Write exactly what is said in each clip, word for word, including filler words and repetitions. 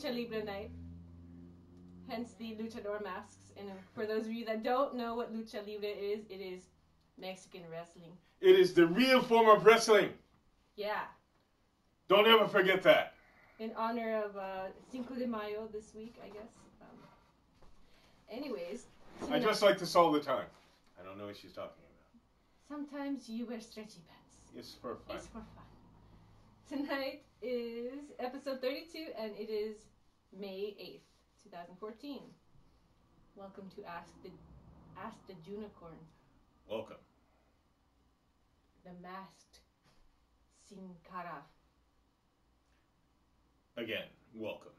Lucha Libre night. Hence the luchador masks. And for those of you that don't know what Lucha Libre is, it is Mexican wrestling. It is the real form of wrestling. Yeah. Don't ever forget that. In honor of uh, Cinco de Mayo this week, I guess. Um, anyways. I dress like this all the time. I don't know what she's talking about. Sometimes you wear stretchy pants. It's for fun. It's for fun. Tonight is episode thirty-two, and it is May eighth, twenty fourteen. Welcome to Ask the Ask the Junicorn. Welcome. The Masked Sin Cara. Again, welcome.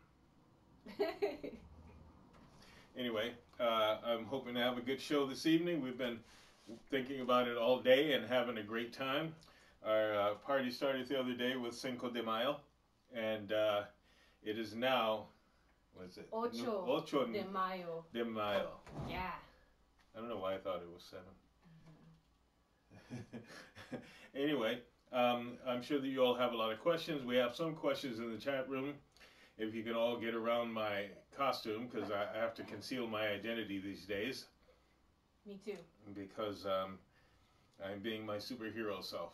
Anyway, uh, I'm hoping to have a good show this evening. We've been thinking about it all day and having a great time. Our uh, party started the other day with Cinco de Mayo, and uh, it is now, what is it? Ocho, Ocho de Mayo. De Mayo. Yeah. I don't know why I thought it was seven. Mm-hmm. Anyway, um, I'm sure that you all have a lot of questions. We have some questions in the chat room. If you can all get around my costume, because I have to conceal my identity these days. Me too. Because um, I'm being my superhero self.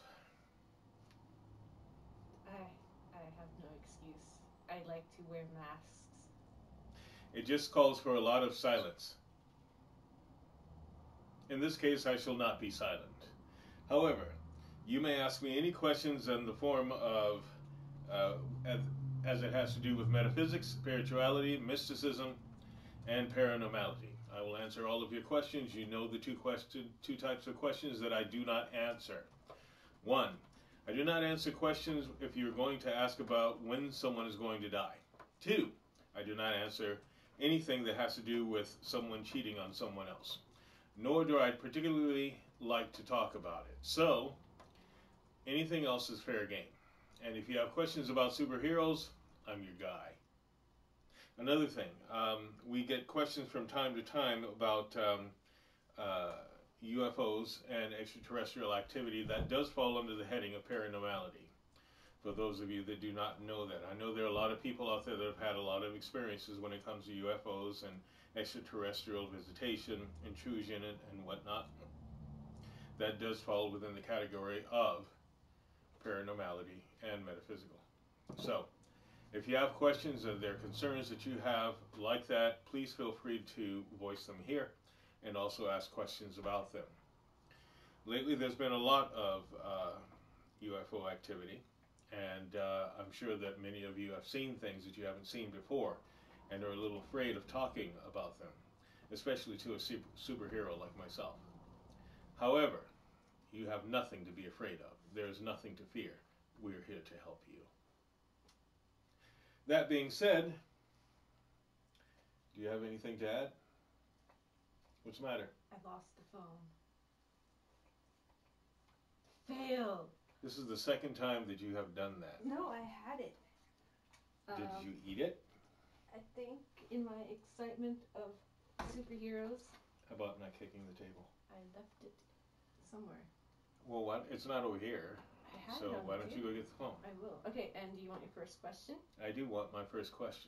I I have no excuse. I like to wear masks. It just calls for a lot of silence. In this case, I shall not be silent. However, you may ask me any questions in the form of, uh, as, as it has to do with metaphysics, spirituality, mysticism, and paranormality. I will answer all of your questions. You know the two question, two types of questions that I do not answer. One, I do not answer questions if you're going to ask about when someone is going to die. Two, I do not answer anything that has to do with someone cheating on someone else. Nor do I particularly like to talk about it. So, anything else is fair game. And if you have questions about superheroes, I'm your guy. Another thing, um, we get questions from time to time about um, uh, U F Os and extraterrestrial activity that does fall under the heading of paranormality. For those of you that do not know that, I know there are a lot of people out there that have had a lot of experiences when it comes to U F Os and extraterrestrial visitation, intrusion, and, and whatnot. That does fall within the category of paranormality and metaphysical. So, if you have questions and there are concerns that you have like that, please feel free to voice them here and also ask questions about them. Lately, there's been a lot of uh, U F O activity, and uh, I'm sure that many of you have seen things that you haven't seen before and are a little afraid of talking about them, especially to a super superhero like myself. However, you have nothing to be afraid of. There is nothing to fear. We're here to help you. That being said, do you have anything to add? What's the matter? I lost the phone. Failed. This is the second time that you have done that. No, I had it. Did um, you eat it? I think in my excitement of superheroes, How about not kicking the table? I left it somewhere. Well, what? It's not over here. I had So it on why the don't you table. go get the phone? I will. Okay, and do you want your first question? I do want my first question.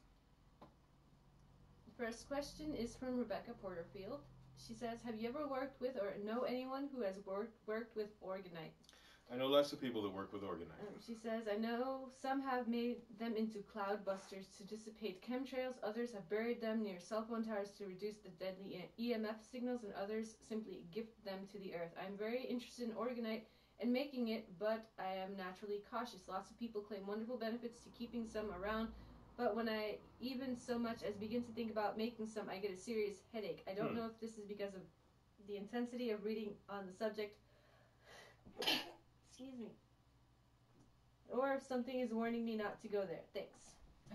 The first question is from Rebecca Porterfield. She says, have you ever worked with or know anyone who has worked worked with Organite? I know lots of people that work with Organite. Um, she says, I know some have made them into cloud busters to dissipate chemtrails, others have buried them near cell phone towers to reduce the deadly E M F signals, and others simply gift them to the earth. I'm very interested in Organite and making it, but I am naturally cautious. Lots of people claim wonderful benefits to keeping some around, but when I even so much as begin to think about making some, I get a serious headache. I don't Hmm. know if this is because of the intensity of reading on the subject, excuse me, or if something is warning me not to go there. Thanks.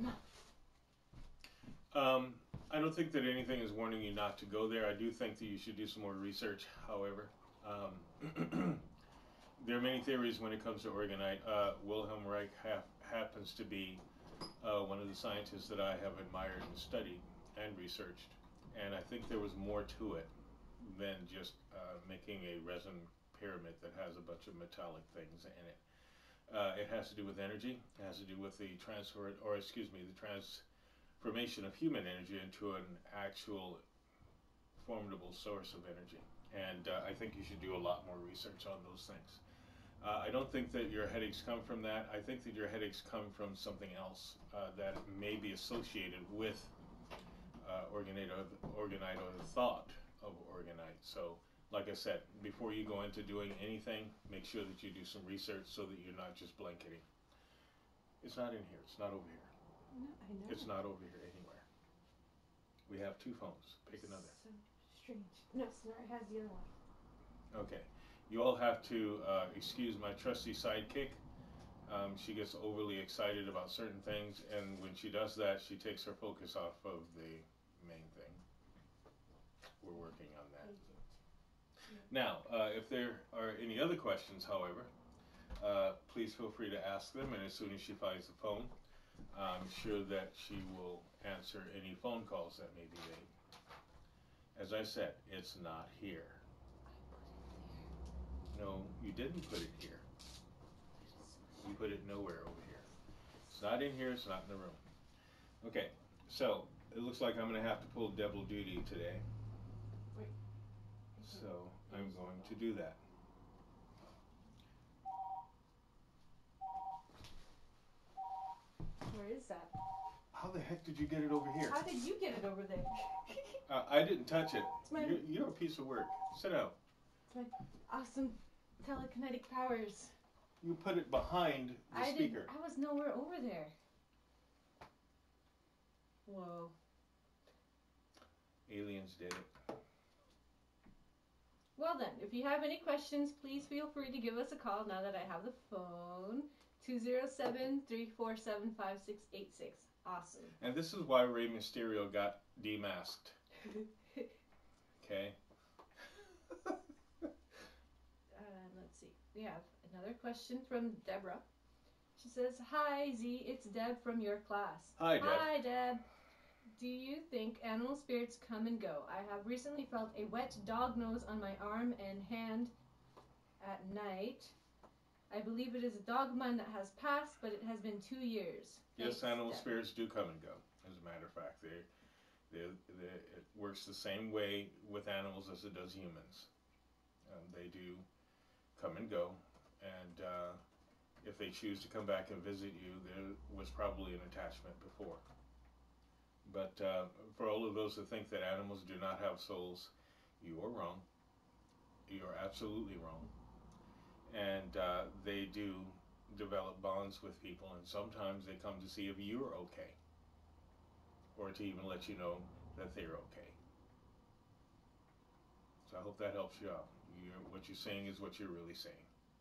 Um, I don't think that anything is warning you not to go there. I do think that you should do some more research, however. Um, there are many theories when it comes to Organite. Uh, Wilhelm Reich ha happens to be uh, one of the scientists that I have admired and studied and researched. And I think there was more to it than just uh, making a resin pyramid that has a bunch of metallic things in it. Uh, it has to do with energy. It has to do with the transfer, or excuse me, the trans formation of human energy into an actual formidable source of energy. And uh, I think you should do a lot more research on those things. Uh, I don't think that your headaches come from that. I think that your headaches come from something else uh, that may be associated with uh, orgonite, orgonite or the thought of orgonite. So, like I said, before you go into doing anything, make sure that you do some research so that you're not just blanketing. It's not in here. It's not over here. No, I know. It's not over here anywhere. We have two phones. Pick another. So strange. No, Snart has the other one. Okay. You all have to uh, excuse my trusty sidekick. Um, she gets overly excited about certain things, and when she does that, she takes her focus off of the main thing. We're working on that. Now, uh, if there are any other questions, however, uh, please feel free to ask them, and as soon as she finds the phone, I'm sure that she will answer any phone calls that may be made. As I said, it's not here. No, you didn't put it here. You put it nowhere over here. It's not in here, it's not in the room. Okay, so it looks like I'm going to have to pull double duty today. Wait. So I'm going to do that. Where is that? How the heck did you get it over here? How did you get it over there? Uh, I didn't touch it. It's my- You're, you're a piece of work. Sit down. It's my awesome telekinetic powers. You put it behind the I speaker. did. I was nowhere over there. Whoa. Aliens did it. Well then, if you have any questions, please feel free to give us a call now that I have the phone. two oh seven, three four seven, five six eight six. Awesome. And this is why Rey Mysterio got demasked. Okay? uh, let's see. We have another question from Deborah. She says, "Hi Z, it's Deb from your class." Hi, Deb. Hi, Deb. Do you think animal spirits come and go? I have recently felt a wet dog nose on my arm and hand at night. I believe it is a Dogman that has passed, but it has been two years. Yes, Thanks, animal Deb. spirits do come and go. As a matter of fact, they, they, they, it works the same way with animals as it does humans. Um, they do come and go, and uh, if they choose to come back and visit you, there was probably an attachment before. But uh, for all of those that think that animals do not have souls, you are wrong. You are absolutely wrong. And uh, they do develop bonds with people, and sometimes they come to see if you're okay, or to even let you know that they're okay. So I hope that helps you out. You're, what you're saying is what you're really saying.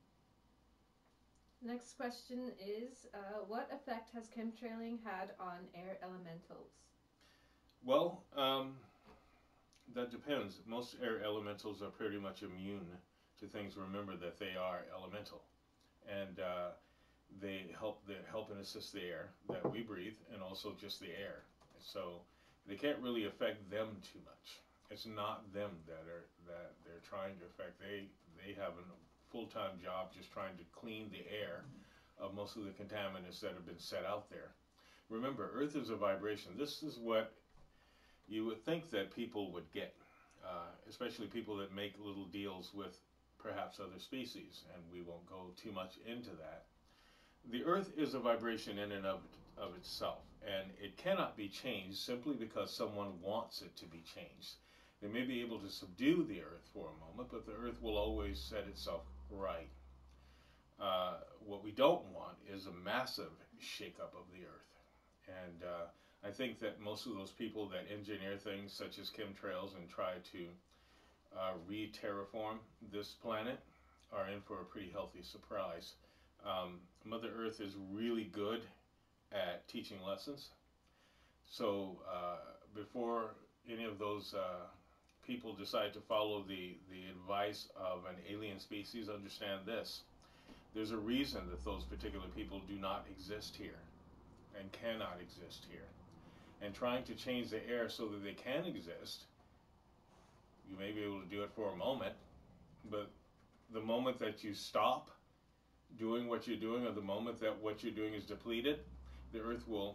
Next question is, uh, what effect has chemtrailing had on air elementals? Well, um, that depends. Most air elementals are pretty much immune to things. Remember that they are elemental, and uh, they help they help and assist the air that we breathe, and also just the air. So they can't really affect them too much. It's not them that are that they're trying to affect. They they have a full-time job just trying to clean the air of most of the contaminants that have been set out there. Remember, Earth is a vibration. This is what you would think that people would get, uh, especially people that make little deals with perhaps other species, and we won't go too much into that. The Earth is a vibration in and of, of itself, and it cannot be changed simply because someone wants it to be changed. They may be able to subdue the Earth for a moment, but the Earth will always set itself right. Uh, what we don't want is a massive shakeup of the Earth. And uh, I think that most of those people that engineer things such as chemtrails and try to uh, re-terraform this planet are in for a pretty healthy surprise. Um, Mother Earth is really good at teaching lessons. So uh, before any of those uh, people decide to follow the, the advice of an alien species, understand this. There's a reason that those particular people do not exist here and cannot exist here. And trying to change the air so that they can exist, you may be able to do it for a moment, but the moment that you stop doing what you're doing, or the moment that what you're doing is depleted, the Earth will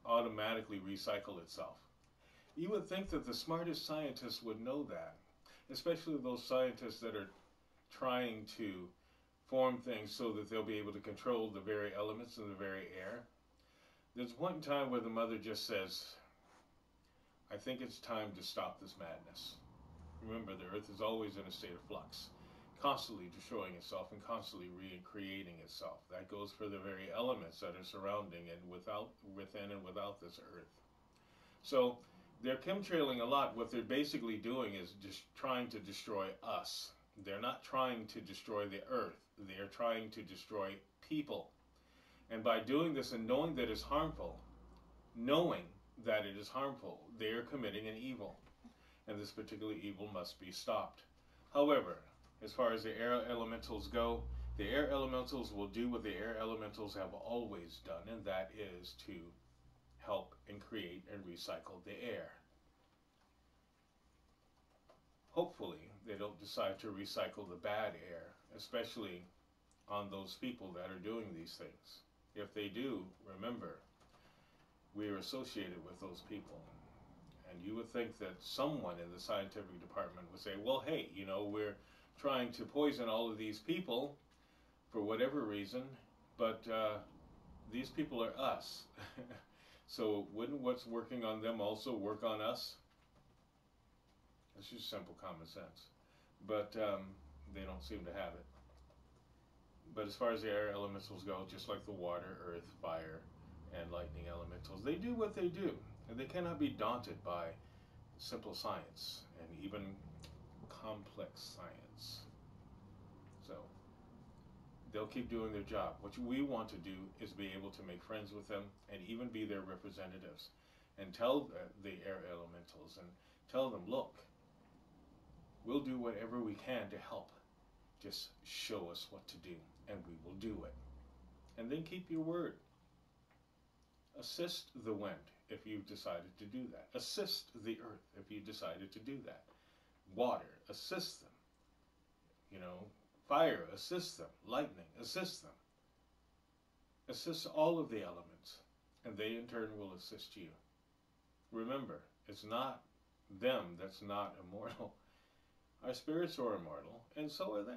automatically recycle itself. You would think that the smartest scientists would know that, especially those scientists that are trying to form things so that they'll be able to control the very elements in the very air. There's one time where the mother just says, I think it's time to stop this madness. Remember, the earth is always in a state of flux, constantly destroying itself and constantly recreating itself. That goes for the very elements that are surrounding and without, within and without this earth. So they're chemtrailing a lot. What they're basically doing is just trying to destroy us. They're not trying to destroy the earth. They're trying to destroy people. And by doing this and knowing that it's harmful, knowing that it is harmful, they are committing an evil. And this particular evil must be stopped. However, as far as the air elementals go, the air elementals will do what the air elementals have always done, and that is to help and create and recycle the air. Hopefully, they don't decide to recycle the bad air, especially on those people that are doing these things. If they do, remember, we are associated with those people. And you would think that someone in the scientific department would say, well, hey, you know, we're trying to poison all of these people for whatever reason, but uh, these people are us. So wouldn't what's working on them also work on us? It's just simple common sense. But um, they don't seem to have it. But as far as the air elementals go, just like the water, earth, fire, and lightning elementals, they do what they do. And they cannot be daunted by simple science and even complex science. So they'll keep doing their job. What we want to do is be able to make friends with them and even be their representatives and tell the, the air elementals and tell them, look, we'll do whatever we can to help. Just show us what to do and we will do it. And then keep your word. Assist the wind if you've decided to do that. Assist the earth if you decided to do that. Water, assist them. You know, fire, assist them. Lightning, assist them. Assist all of the elements, and they in turn will assist you. Remember, it's not them that's not immortal. Our spirits are immortal, and so are they.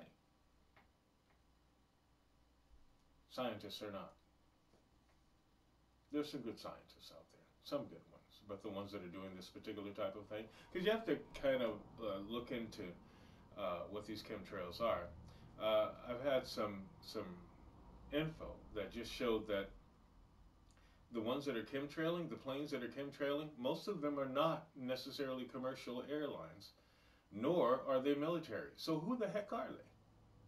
Scientists are not. There's some good scientists out there, some good ones, but the ones that are doing this particular type of thing, because you have to kind of uh, look into uh, what these chemtrails are. Uh, I've had some some info that just showed that the ones that are chemtrailing, the planes that are chemtrailing, most of them are not necessarily commercial airlines, nor are they military. So who the heck are they?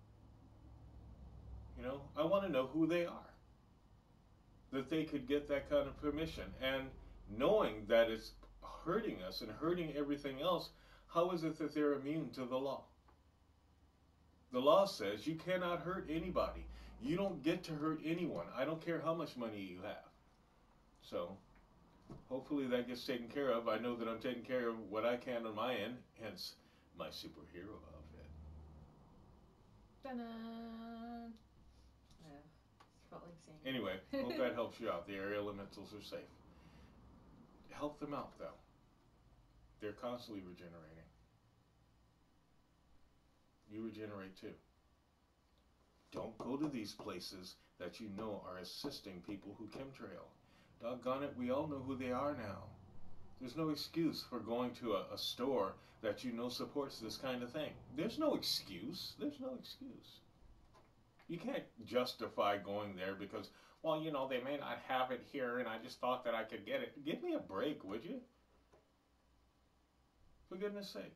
You know, I want to know who they are, that they could get that kind of permission. And knowing that it's hurting us and hurting everything else, how is it that they're immune to the law? The law says you cannot hurt anybody. You don't get to hurt anyone. I don't care how much money you have. So hopefully that gets taken care of. I know that I'm taking care of what I can on my end, hence my superhero outfit. Ta-da! Yeah, felt like saying. Anyway, hope that helps you out. The air elementals are safe. Help them out, though. They're constantly regenerating. You regenerate too. Don't go to these places that you know are assisting people who chemtrail. Doggone it, we all know who they are now. There's no excuse for going to a, a store that you know supports this kind of thing. There's no excuse. There's no excuse. You can't justify going there because, well, you know, they may not have it here and I just thought that I could get it. Give me a break, would you? For goodness sake.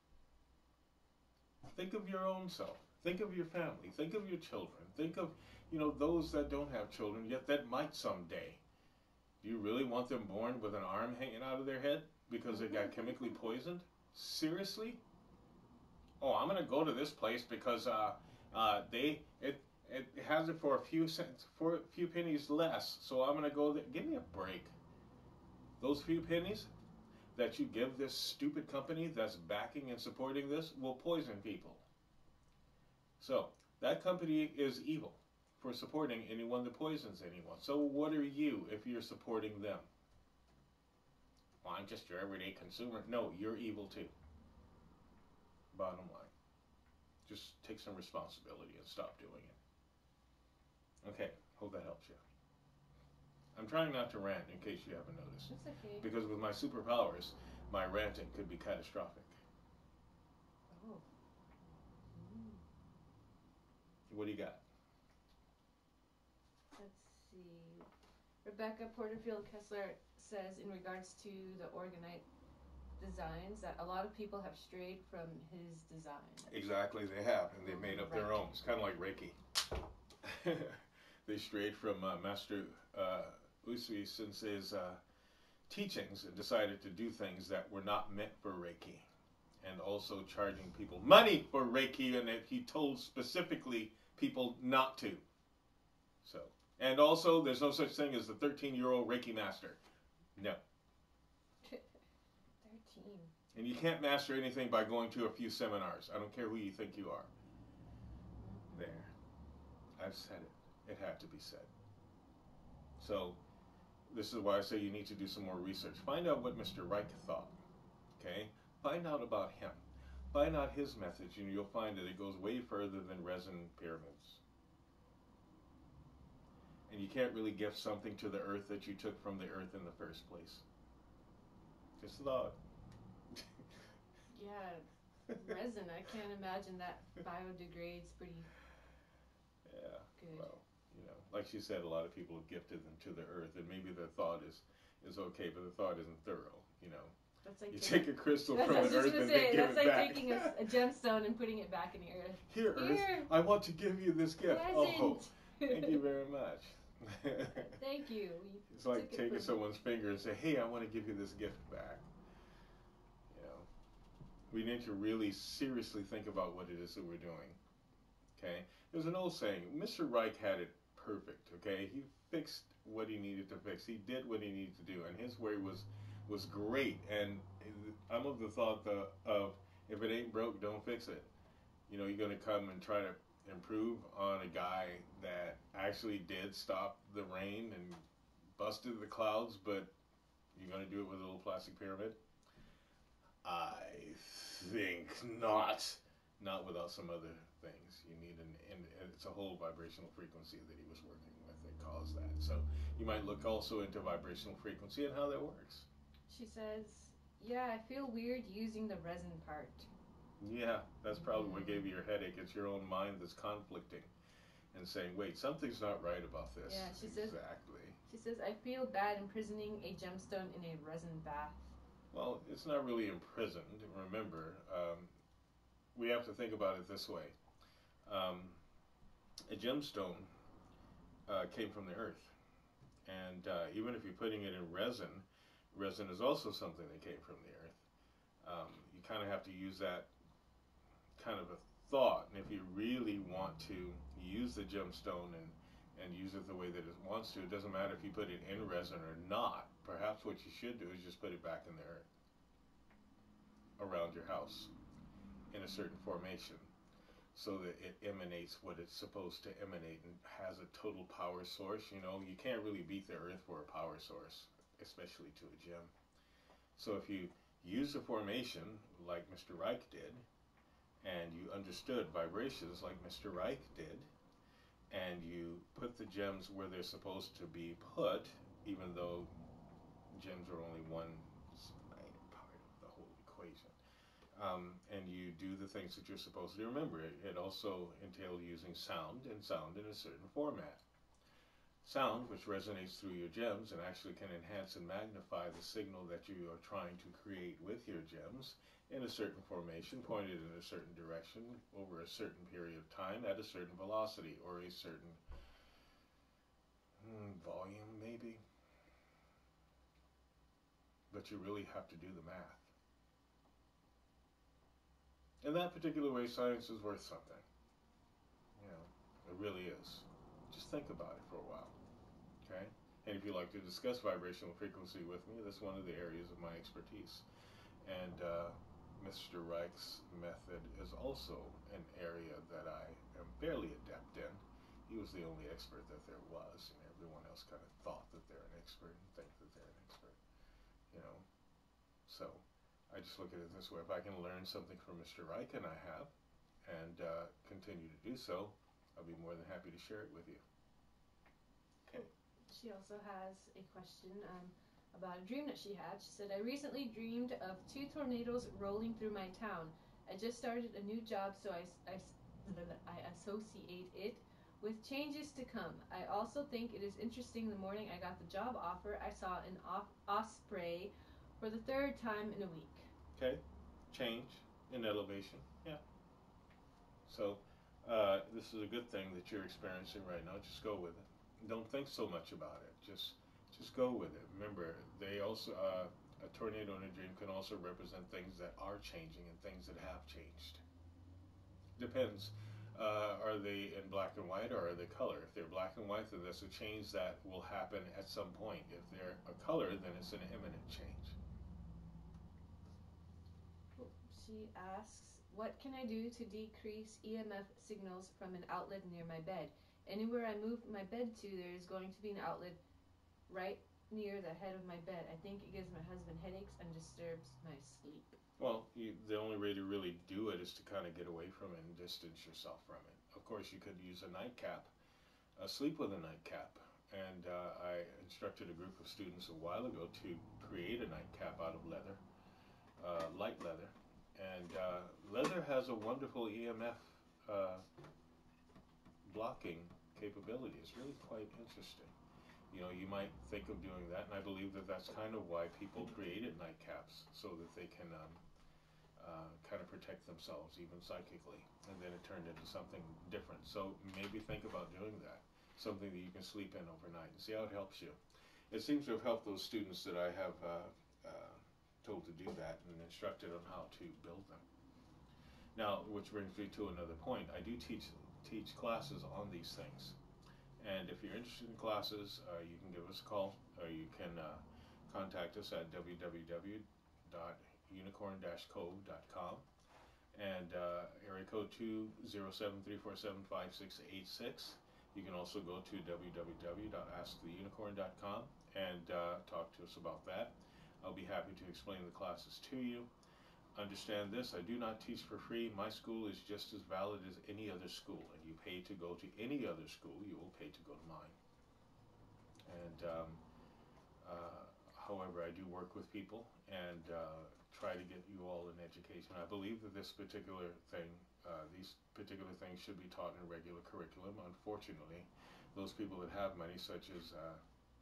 Think of your own self. Think of your family. Think of your children. Think of, you know, those that don't have children yet that might someday. Do you really want them born with an arm hanging out of their head because they got chemically poisoned? Seriously? Oh, I'm going to go to this place because uh, uh, they it it has it for a few cents, for a few pennies less. So I'm going to go there. Give me a break. Those few pennies that you give this stupid company that's backing and supporting this will poison people. So that company is evil for supporting anyone that poisons anyone. So what are you if you're supporting them? I'm just your everyday consumer. No, you're evil too. Bottom line. Just take some responsibility and stop doing it. Okay, hope that helps you. I'm trying not to rant in case you haven't noticed. That's okay. Because with my superpowers, my ranting could be catastrophic. Oh. Mm. What do you got? Let's see. Rebecca Porterfield Kessler says in regards to the Orgonite designs that a lot of people have strayed from his design. Exactly, they have, and they made up their own. It's kind of like Reiki. They strayed from uh, Master uh, Usui Sensei's uh, teachings and decided to do things that were not meant for Reiki, and also charging people money for Reiki, and if he told specifically people not to. So, and also, there's no such thing as the thirteen-year-old Reiki master. No. thirteen. And you can't master anything by going to a few seminars. I don't care who you think you are. There. I've said it. It had to be said. So, this is why I say you need to do some more research. Find out what Mister Reich thought. Okay? Find out about him. Find out his message, and you'll find that it goes way further than resin pyramids. And you can't really gift something to the earth that you took from the earth in the first place. Just thought. Yeah, resin. I can't imagine that biodegrades pretty Yeah. good. Well, you know, like she said, a lot of people have gifted them to the earth, and maybe their thought is is okay, but the thought isn't thorough. You know, That's like you taking, take a crystal that's from what I was the just earth gonna and say. then give That's it like back. taking a, a gemstone and putting it back in the earth. Here, Earth, Here. I want to give you this gift. Present. Oh, thank you very much. Thank you. We It's like took it taking from- someone's finger and say, "Hey, I want to give you this gift back." You know, we need to really seriously think about what it is that we're doing. Okay, there's an old saying. Mister Reich had it perfect. Okay, he fixed what he needed to fix. He did what he needed to do, and his way was was great. And I'm of the thought the, of if it ain't broke, don't fix it. You know, you're going to come and try to improve on a guy that actually did stop the rain and busted the clouds, but you're going to do it with a little plastic pyramid? I think not. Not without some other things. You need an, and it's a whole vibrational frequency that he was working with that caused that. So you might look also into vibrational frequency and how that works. She says, yeah, I feel weird using the resin part. Yeah, that's probably what gave you your headache. It's your own mind that's conflicting and saying, wait, something's not right about this. Yeah, she says- Exactly. She says, I feel bad imprisoning a gemstone in a resin bath. Well, it's not really imprisoned. Remember, um, we have to think about it this way. Um, a gemstone uh, came from the earth. And uh, even if you're putting it in resin, resin is also something that came from the earth. Um, you kind of have to use that kind of a thought. And if you really want to use the gemstone and, and use it the way that it wants to, it doesn't matter if you put it in resin or not. Perhaps what you should do is just put it back in the earth around your house in a certain formation so that it emanates what it's supposed to emanate and has a total power source. You know, you can't really beat the earth for a power source, especially to a gem. So if you use a formation like Mister Reich did, and you understood vibrations like Mister Reich did, and you put the gems where they're supposed to be put, even though gems are only one part of the whole equation, um, and you do the things that you're supposed to do. Remember, it, it also entailed using sound, and sound in a certain format. Sound, which resonates through your gems and actually can enhance and magnify the signal that you are trying to create with your gems in a certain formation, pointed in a certain direction, over a certain period of time, at a certain velocity, or a certain hmm, volume, maybe. But you really have to do the math. In that particular way, science is worth something. You know, it really is. Just think about it for a while. Okay? And if you'd like to discuss vibrational frequency with me, that's one of the areas of my expertise. And uh, Mister Reich's method is also an area that I am fairly adept in. He was the only expert that there was, and everyone else kind of thought that they're an expert and think that they're an expert. You know, So I just look at it this way: if I can learn something from Mister Reich, and I have, and uh, continue to do so, I'll be more than happy to share it with you. Okay. She also has a question um, about a dream that she had. She said, I recently dreamed of two tornadoes rolling through my town. I just started a new job, so I, I, I associate it with changes to come. I also think it is interesting the morning I got the job offer, I saw an off- osprey for the third time in a week. Okay. Change in elevation. Yeah. So uh, this is a good thing that you're experiencing right now. Just go with it. Don't think so much about it. Just just go with it. Remember, they also uh, a tornado in a dream can also represent things that are changing and things that have changed. Depends. Uh, are they in black and white or are they color? If they're black and white, then that's a change that will happen at some point. If they're a color, then it's an imminent change. She asks, what can I do to decrease E M F signals from an outlet near my bed? Anywhere I move my bed to, there is going to be an outlet right near the head of my bed. I think it gives my husband headaches and disturbs my sleep. Well, you, the only way to really do it is to kind of get away from it and distance yourself from it. Of course, you could use a nightcap, uh, sleep with a nightcap. And uh, I instructed a group of students a while ago to create a nightcap out of leather, uh, light leather. And uh, leather has a wonderful E M F uh, blocking capability. It's really quite interesting. You know, you might think of doing that, and I believe that that's kind of why people created nightcaps, so that they can um, uh, kind of protect themselves, even psychically. And then it turned into something different. So maybe think about doing that, something that you can sleep in overnight, and see how it helps you. It seems to have helped those students that I have uh, uh, told to do that and instructed on how to build them. Now, which brings me to another point. I do teach teach classes on these things. And if you're interested in classes, uh, you can give us a call, or you can uh, contact us at w w w dot unicorn dash cove dot com and uh, area code two zero seven three four seven five six eight six. You can also go to w w w dot ask the unicorn dot com and uh, talk to us about that. I'll be happy to explain the classes to you. Understand this, I do not teach for free. My school is just as valid as any other school, and you pay to go to any other school, you will pay to go to mine. And um, uh, however, I do work with people and uh, try to get you all an education. I believe that this particular thing, uh, these particular things should be taught in regular curriculum. Unfortunately, those people that have money, such as uh,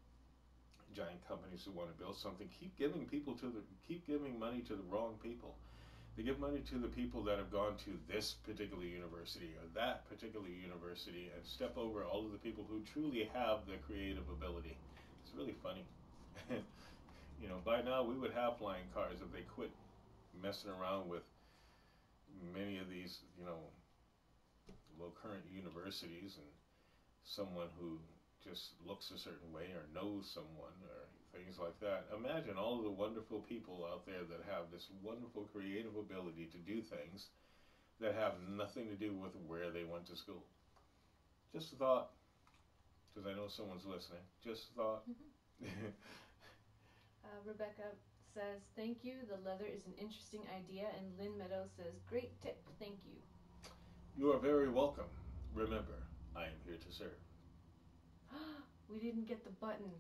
giant companies who want to build something, keep giving people to the keep giving money to the wrong people. They give money to the people that have gone to this particular university or that particular university, and step over all of the people who truly have the creative ability. It's really funny. You know, by now we would have flying cars if they quit messing around with many of these, you know, low current universities and someone who just looks a certain way or knows someone or things like that. Imagine all of the wonderful people out there that have this wonderful creative ability to do things that have nothing to do with where they went to school. Just a thought, because I know someone's listening. Just a thought. Mm-hmm. uh, Rebecca says, thank you, the leather is an interesting idea, and Lynn Meadows says, great tip, thank you. You are very welcome. Remember, I am here to serve. We didn't get the button.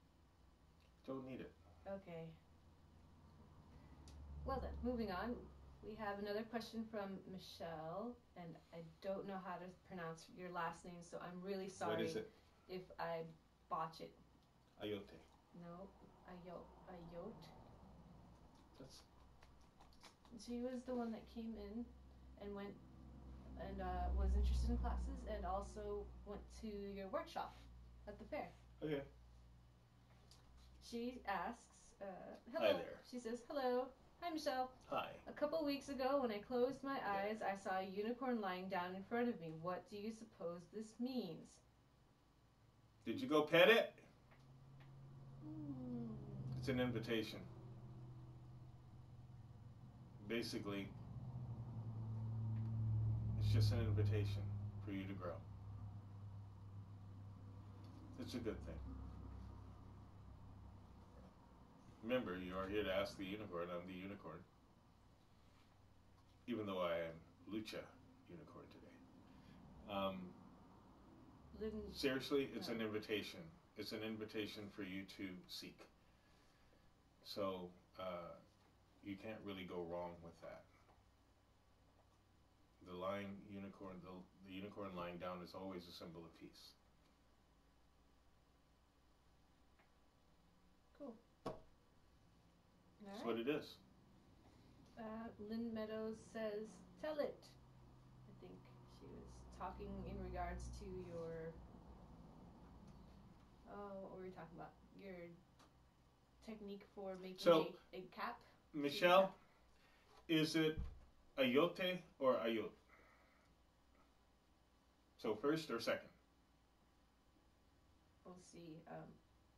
Don't need it. Okay. Well then, moving on. We have another question from Michelle, and I don't know how to pronounce your last name, so I'm really sorry. What is it? If I botch it. Ayote. No, Ayo, Ayote. That's. She was the one that came in and went and uh, was interested in classes, and also went to your workshop at the fair. Okay. She asks, uh, hello. Hi there. She says, hello. Hi, Michelle. Hi. A couple weeks ago, when I closed my eyes, I saw a unicorn lying down in front of me. What do you suppose this means? Did you go pet it? Hmm. It's an invitation. Basically, it's just an invitation for you to grow. It's a good thing. Remember, you are here to ask the unicorn. I'm the unicorn. Even though I am Lucha Unicorn today. Um, Lynn, seriously, it's no. an invitation. It's an invitation for you to seek. So uh, you can't really go wrong with that. The lying unicorn, the, the unicorn lying down is always a symbol of peace. Cool. That's All what right. it is. Uh, Lynn Meadows says, tell it. I think she was talking in regards to your, oh, what were we talking about? Your technique for making So, a, a cap. Michelle, is it ayote or ayot? So first or second? We'll see. Um,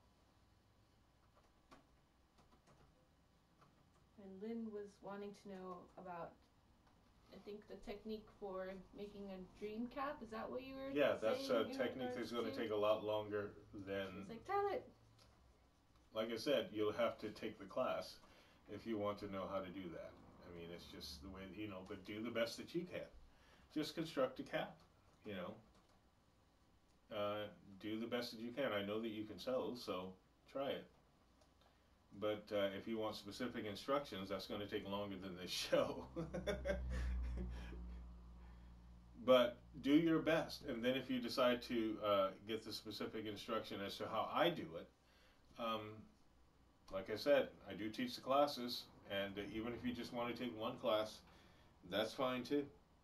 and Lynn was wanting to know about, I think, the technique for making a dream cap. Is that what you were Yeah, that's saying a in technique that's regards going to to? take a lot longer than, She's like, tell it. like I said, you'll have to take the class if you want to know how to do that. I mean, it's just the way, that, you know, but do the best that you can. Just construct a cap, you know. Uh, do the best that you can. I know that you can sew, so try it. But uh, if you want specific instructions, that's going to take longer than this show. But do your best, and then if you decide to uh, get the specific instruction as to how I do it, um, like I said, I do teach the classes, and uh, even if you just want to take one class, that's fine too.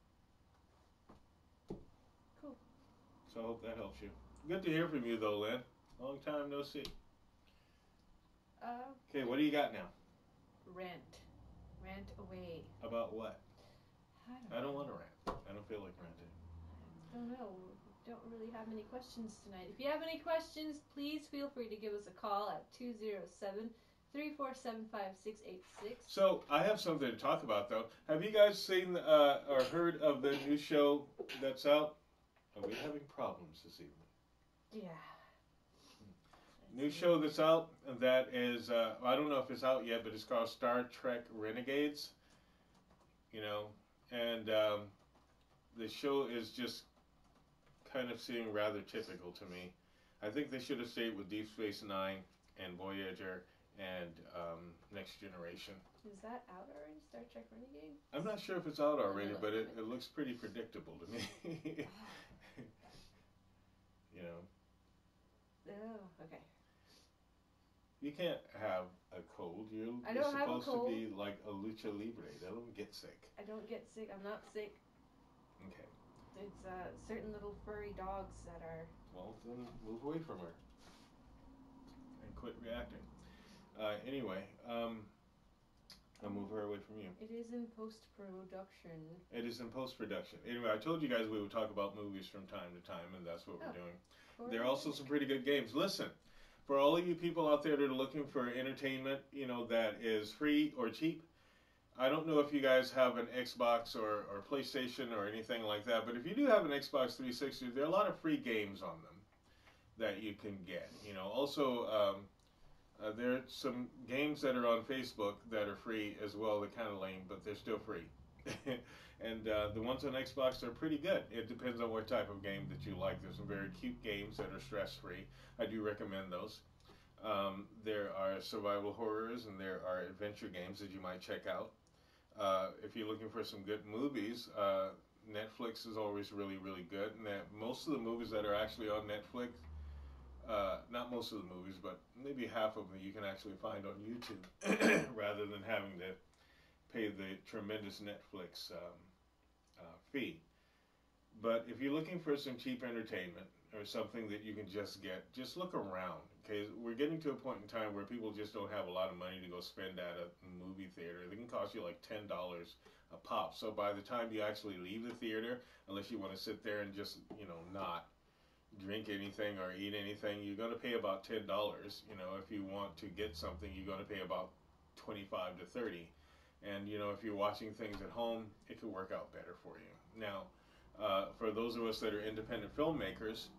Cool. So I hope that helps you. Good to hear from you though, Lynn. Long time no see. Uh, Okay, what do you got now? rant. Rant away. About what? I don't, I don't know. want to rant. I don't feel like ranting. I don't know. We don't really have any questions tonight. If you have any questions, please feel free to give us a call at two zero seven, three four seven, five six eight six. So I have something to talk about though. Have you guys seen uh, or heard of the new show that's out? Are we having problems this evening? Yeah. New show that's out that is, uh, I don't know if it's out yet, but it's called Star Trek Renegades. You know, and um, the show is just kind of seeming rather typical to me. I think they should have stayed with Deep Space Nine and Voyager and um, Next Generation. Is that out already? Star Trek Renegade? I'm not sure if it's out already, look but at it, it. it looks pretty predictable to me. You know, Oh, okay. you can't have a cold. You're, I you're don't have a supposed cold. to be like a lucha libre. They don't get sick. I don't get sick. I'm not sick. Okay. It's uh, certain little furry dogs that are. Well, then move away from her and quit reacting. Uh, anyway, um, I'll move her away from you. It is in post production. It is in post production. Anyway, I told you guys we would talk about movies from time to time, and that's what Oh. we're doing. There are also some pretty good games. Listen, for all of you people out there that are looking for entertainment, you know, that is free or cheap, I don't know if you guys have an Xbox or, or PlayStation or anything like that, but if you do have an Xbox three sixty, there are a lot of free games on them that you can get. You know, also um, uh, there are some games that are on Facebook that are free as well. They're kind of lame, but they're still free. And uh, the ones on Xbox are pretty good. It depends on what type of game that you like. There's some very cute games that are stress-free. I do recommend those. Um, there are survival horrors and there are adventure games that you might check out. Uh, if you're looking for some good movies, uh, Netflix is always really, really good. And that most of the movies that are actually on Netflix, uh, not most of the movies, but maybe half of them you can actually find on YouTube rather than having to pay the tremendous Netflix um, uh, fee. But if you're looking for some cheap entertainment or something that you can just get, just look around. Okay, we're getting to a point in time where people just don't have a lot of money to go spend at a movie theater. They can cost you like ten dollars a pop. So by the time you actually leave the theater, unless you want to sit there and just, you know, not drink anything or eat anything, you're going to pay about ten dollars. You know, if you want to get something, you're going to pay about twenty-five to thirty. And, you know, if you're watching things at home, it could work out better for you. Now, uh, for those of us that are independent filmmakers,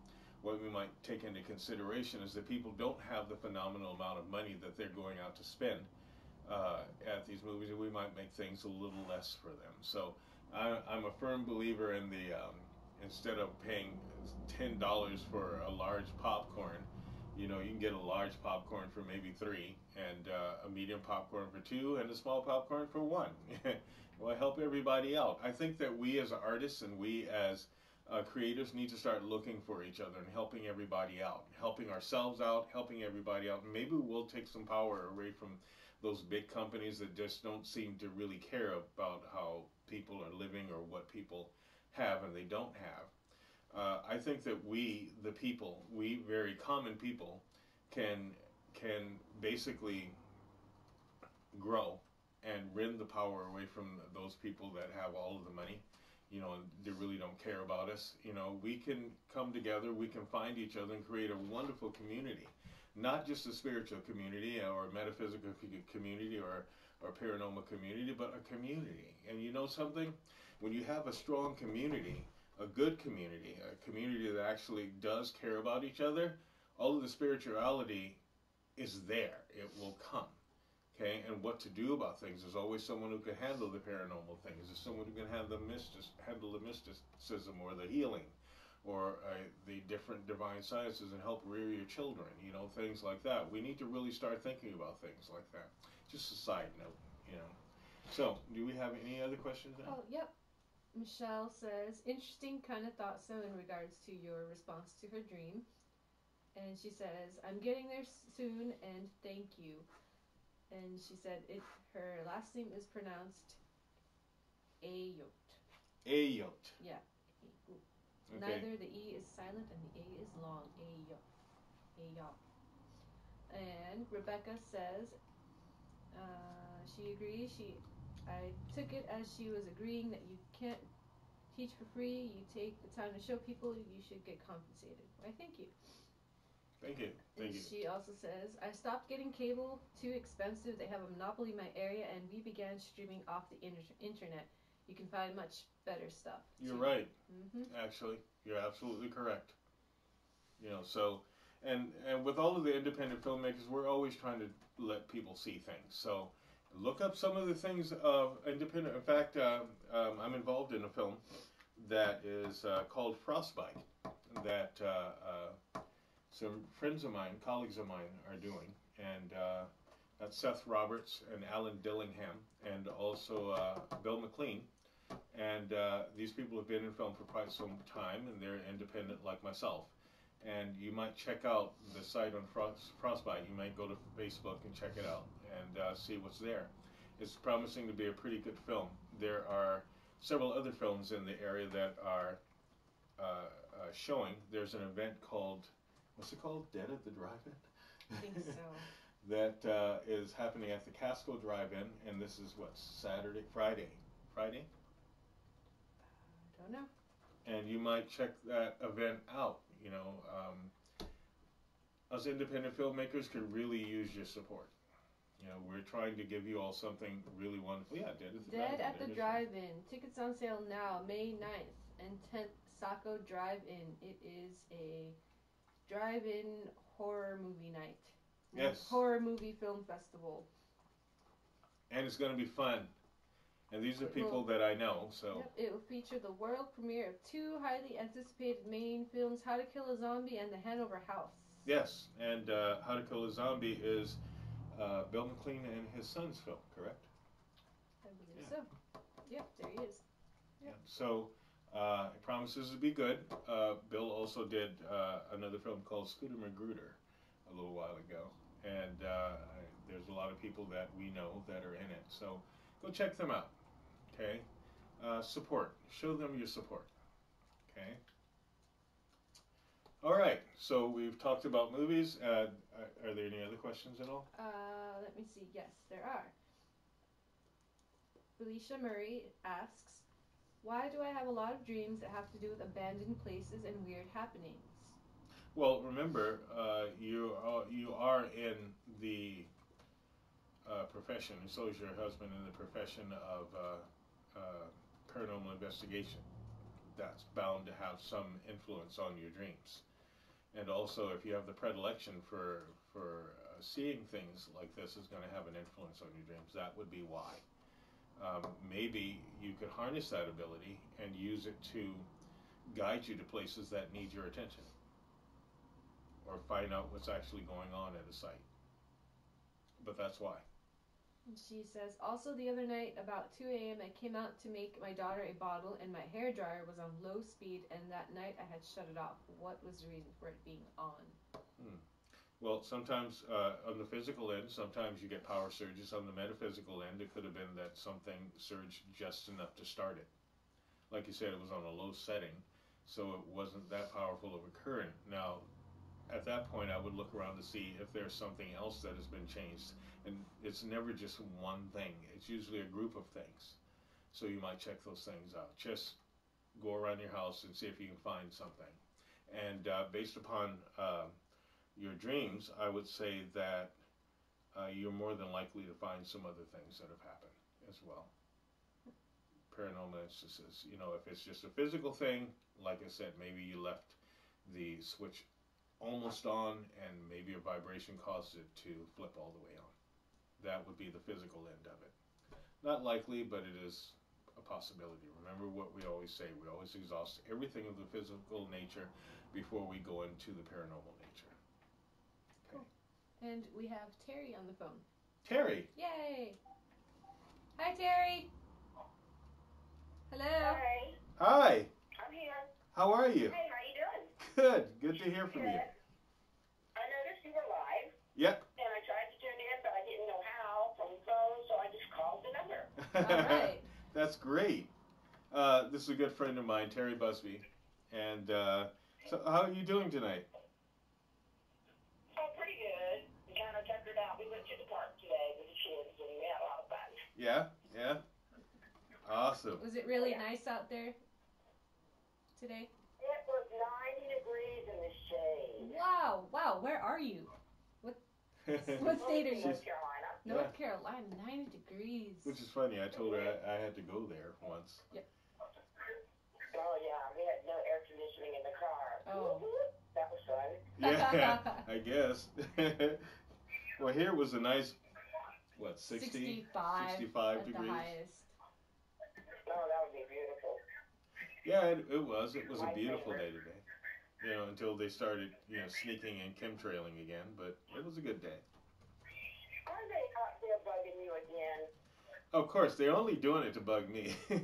what we might take into consideration is that people don't have the phenomenal amount of money that they're going out to spend uh, at these movies, and we might make things a little less for them. So I, I'm a firm believer in the um, instead of paying ten dollars for a large popcorn, you know, you can get a large popcorn for maybe three, and uh, a medium popcorn for two, and a small popcorn for one. Well, help everybody out. I think that we as artists and we as uh, creators need to start looking for each other and helping everybody out, helping ourselves out, helping everybody out. And maybe we'll take some power away from those big companies that just don't seem to really care about how people are living or what people have and they don't have. Uh, I think that we, the people, we very common people, can can basically grow and rend the power away from those people that have all of the money, you know, and they really don't care about us. You know, we can come together, we can find each other and create a wonderful community, not just a spiritual community or a metaphysical community or or paranormal community, but a community. And you know something? When you have a strong community, a good community, a community that actually does care about each other, all of the spirituality is there. It will come. Okay, and what to do about things. There's always someone who can handle the paranormal things. There's someone who can handle the, mystic, handle the mysticism or the healing or uh, the different divine sciences and help rear your children, you know, things like that. We need to really start thinking about things like that. Just a side note, you know. So, do we have any other questions now? Oh, yep. Michelle says, interesting kind of thought so in regards to your response to her dream. And she says, I'm getting there soon and thank you. And she said it. Her last name is pronounced Ayot. Ayot. Yeah. Okay. Neither the E is silent and the A is long. Ayot. Ayot. And Rebecca says uh, she agrees. She, I took it as she was agreeing that you can't teach for free. You take the time to show people. You should get compensated. Why, thank you. Thank you. Thank and you. She also says, I stopped getting cable, too expensive. They have a monopoly in my area, and we began streaming off the inter- internet. You can find much better stuff. You're too. right. Mm-hmm. Actually, you're absolutely correct. You know, so, and and with all of the independent filmmakers, we're always trying to let people see things. So, look up some of the things of independent. In fact, uh, um, I'm involved in a film that is uh, called Frostbite. That. Uh, uh, Some friends of mine, colleagues of mine, are doing, and uh, that's Seth Roberts and Alan Dillingham, and also uh, Bill McLean. And uh, these people have been in film for quite some time, and they're independent like myself. And you might check out the site on Frost, Frostbite. You might go to Facebook and check it out and uh, see what's there. It's promising to be a pretty good film. There are several other films in the area that are uh, uh, showing. There's an event called What's it called? Dead at the Drive-In? I think so. That uh, is happening at the Casco Drive-In, and this is what, Saturday, Friday, Friday? I don't know. And you might check that event out. You know, um, us independent filmmakers could really use your support. You know, we're trying to give you all something really wonderful. Yeah, Dead at the Dead Drive-In. at the Drive-In. Tickets on sale now, May ninth and tenth, Saco Drive-In. It is a drive-in horror movie night. Yes. Horror movie film festival. And it's going to be fun. And these are It people will, that I know, so. Yep, it will feature the world premiere of two highly anticipated main films, How to Kill a Zombie and The Hanover House. Yes, and uh, How to Kill a Zombie is uh, Bill McLean and his son's film, correct? I believe Yeah. so. Yep, there he is. Yeah. So uh, it promises to be good. Uh, Bill also did uh, another film called Scooter Magruder a little while ago, and uh, I, there's a lot of people that we know that are in it. So go check them out. Okay, uh, support. Show them your support. Okay. All right. So we've talked about movies. Uh, are there any other questions at all? Uh, let me see. Yes, there are. Felicia Murray asks, why do I have a lot of dreams that have to do with abandoned places and weird happenings? Well, remember, uh, you are, you are in the uh, profession, and so is your husband, in the profession of uh, uh, paranormal investigation. That's bound to have some influence on your dreams. And also, if you have the predilection for for uh, seeing things like this is going to have an influence on your dreams, that would be why. Um, maybe you could harness that ability and use it to guide you to places that need your attention, or find out what's actually going on at a site. But that's why. She says, also the other night about two a.m. I came out to make my daughter a bottle and my hair dryer was on low speed, and that night I had shut it off. What was the reason for it being on? Hmm. Well, sometimes uh, on the physical end, sometimes you get power surges. On the metaphysical end, it could have been that something surged just enough to start it. Like you said, it was on a low setting, so it wasn't that powerful of a current. Now, at that point, I would look around to see if there's something else that has been changed. And it's never just one thing. It's usually a group of things. So you might check those things out. Just go around your house and see if you can find something. And uh, based upon uh, your dreams, I would say that uh, you're more than likely to find some other things that have happened as well. Paranormal instances. You know, if it's just a physical thing, like I said, maybe you left the switch almost on and maybe a vibration caused it to flip all the way on. That would be the physical end of it. Not likely, but it is a possibility. Remember what we always say. We always exhaust everything of the physical nature before we go into the paranormal nature. Okay. Cool. And we have Terry on the phone. Terry. Yay! Hi, Terry. Hello. Hi. Hi. I'm here. How are you? Hey, how you doing? Good. Good to hear from Good. you. I noticed you were live, Yep. and I tried to tune in, but I didn't know how from the phone, so I just called the number. All right. That's great. Uh, this is a good friend of mine, Terry Busby. And uh, so, how are you doing tonight? Oh, pretty good. We kind of tuckered out. We went to the park today with the kids, and we had a lot of fun. Yeah, yeah. Awesome. Was it really Yeah. nice out there today? It was ninety degrees in the shade. Wow, wow. Where are you? What what state are you? North Carolina. North Carolina, ninety degrees. Which is funny. I told her I, I had to go there once. Oh, yeah. We had no air conditioning in the car. Oh. That was fun. Yeah, I guess. Well, here was a nice, what, sixty, sixty-five, sixty-five at degrees? the highest. Oh, that would be beautiful. Yeah, it, it was. It was a My beautiful day favorite. today. You know, until they started, you know, sneaking and chemtrailing again. But it was a good day. Are they out there bugging you again? Of course, they're only doing it to bug me. I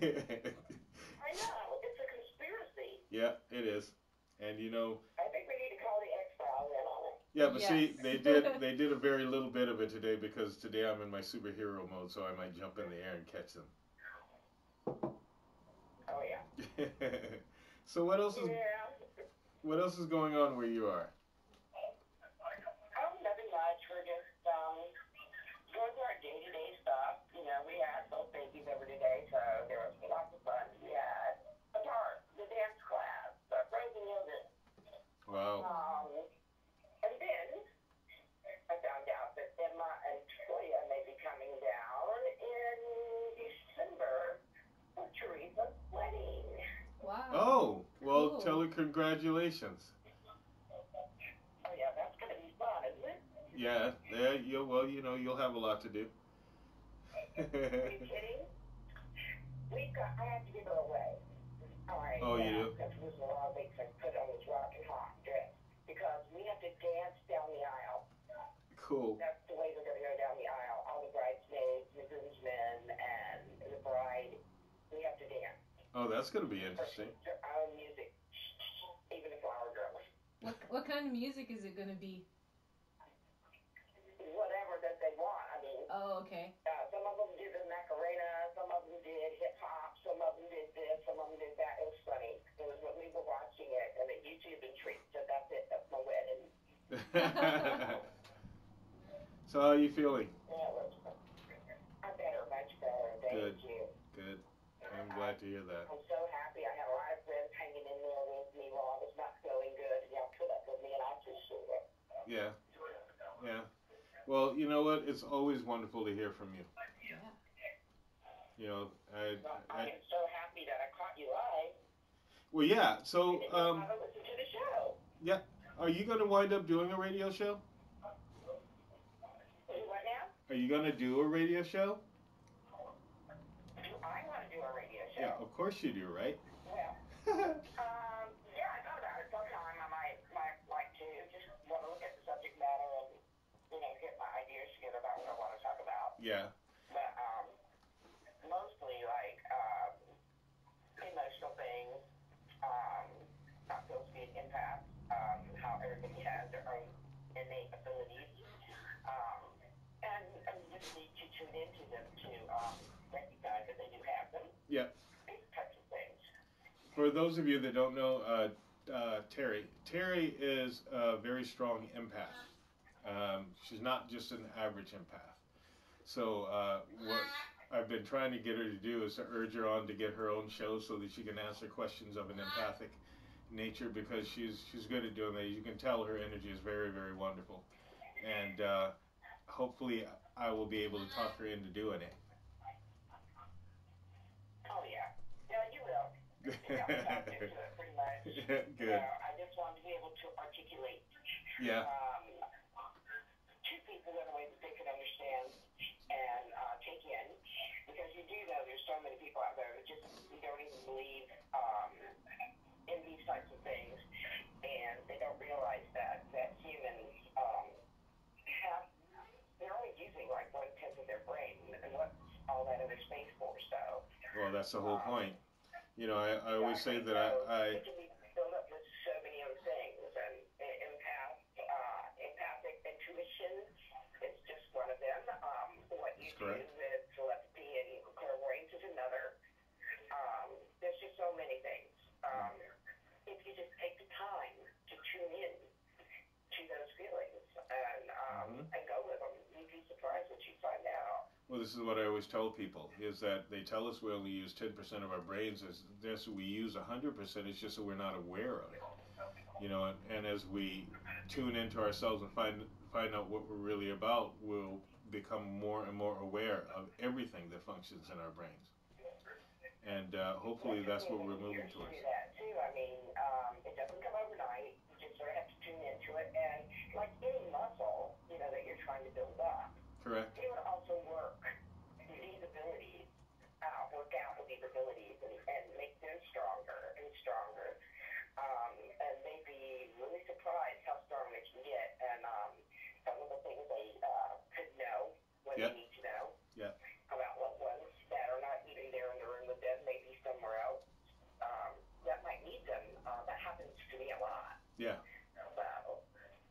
know. It's a conspiracy. Yeah, it is. And you know, I think we need to call the X-Files in on it. yeah, but see, Yes. they did they did a very little bit of it today because today I'm in my superhero mode, so I might jump in the air and catch them. Oh, yeah. So what else is Yeah. what else is going on where you are? Oh, nothing much. We're just um, going through our day-to-day stuff. You know, we had both babies over today, so there was lots of fun. We had a park, the dance class, the frozen yogurt. Wow. Um, and then I found out that Emma and Toya may be coming down in December for Teresa's wedding. Wow. Oh, well, Cool. tell her congratulations. Oh, yeah, that's going to be fun, isn't it? Yeah, yeah, you well, you know, you'll have a lot to do. Are you kidding? We've got, I have to give her away. All right. Oh, you do? Because it was a lot of weeks I put on this rock and hot dress. Because we have to dance down the aisle. Cool. That's the way we're going to go down the aisle. All the bridesmaids, the groomsmen, and the bride, we have to dance. Oh, that's going to be interesting. Their own music, even the flower girls. What what kind of music is it gonna be? Whatever that they want. I mean, Oh, okay. uh, some of them did the Macarena, some of them did hip hop, some of them did this, some of them did that. It was funny. It was when we were watching it, and it YouTube and treat. So that's it. That's my wedding. So how are you feeling? Yeah, it was. I'm better, much better. Thank Good. you. Good. I'm glad to hear that. I'm so happy. I had a lot of friends hanging in there with me while I was not feeling good, and y'all put up with me, and I appreciate it. Yeah. Yeah. Well, you know what? It's always wonderful to hear from you. Yeah. You know, I, Well, I I am so happy that I caught you live. well, yeah. So, And um, I listen to the show. yeah, are you going to wind up doing a radio show? Do what now? Are you going to do a radio show? Do I want to do a radio show? Yeah, of course you do, right? Well, um, yeah, I thought about it sometime. I might, might like to just want to look at the subject matter and, you know, get my ideas together about what I want to talk about. Yeah. But um, mostly like um, emotional things, um, not so to be an empath, um, how everybody has their own innate abilities, um, and, and just need to tune into them to um, recognize that they do have them. Yeah. These types of things. For those of you that don't know, uh, uh, Terry, Terry is a very strong empath. Um, she's not just an average empath. So uh, what I've been trying to get her to do is to urge her on to get her own show so that she can answer questions of an empathic nature, because she's she's good at doing that. You can tell her energy is very, very wonderful. And uh, hopefully I will be able to talk her into doing it. Oh, yeah. Yeah, you will. Yeah, I'm talked into it pretty much. Good. Uh, I just want to be able to articulate Yeah. um, to people in a way that they can understand and uh, take in. Because you do know there's so many people out there that just you don't even believe um, in these types of things. And they don't realize that, that humans um, have, they're only using like one-tenth of their brain. And what's all that other space for? So. Well, that's the whole point. You know, I, I always say that So I, I it can be filled up with so many other things, and e- empath, uh, empathic intuition is just one of them. Um, what you do correct. with telepathy and clairvoyance is another. Um, there's just so many things. Um, if you just take the time to tune in to those feelings and um, Mhm. and go with them, you'd be surprised what you find out. Well, this is what I always tell people, is that they tell us we only use ten percent of our brains. As this, we use one hundred percent. It's just that we're not aware of it. You know, and, and as we tune into ourselves and find find out what we're really about, we'll become more and more aware of everything that functions in our brains. And uh, hopefully that's what we're moving towards. Do that too. I mean, um, it doesn't come overnight. You just sort of have to tune into it, and like any muscle, you know, that you're trying to build up, Correct. it would also work these abilities, uh, work out with these abilities, and, and make them stronger and stronger. Um, and they'd be really surprised how strong they can get, and um, some of the things they uh, could know when Yep. they need to know Yep. about loved ones that are not even there in the room with them, maybe somewhere else. Um, that might need them. Uh, that happens to me a lot. Yeah. So,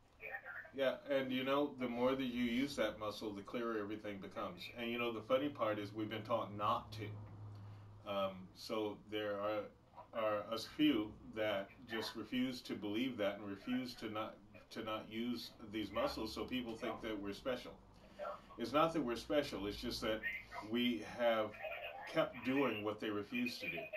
Yeah, and you know, the more that you use that muscle, the clearer everything becomes. And you know, the funny part is we've been taught not to. Um, so there are are a few that just refuse to believe that and refuse to not to not use these muscles, so people think that we're special. It's not that we're special, it's just that we have kept doing what they refuse to do.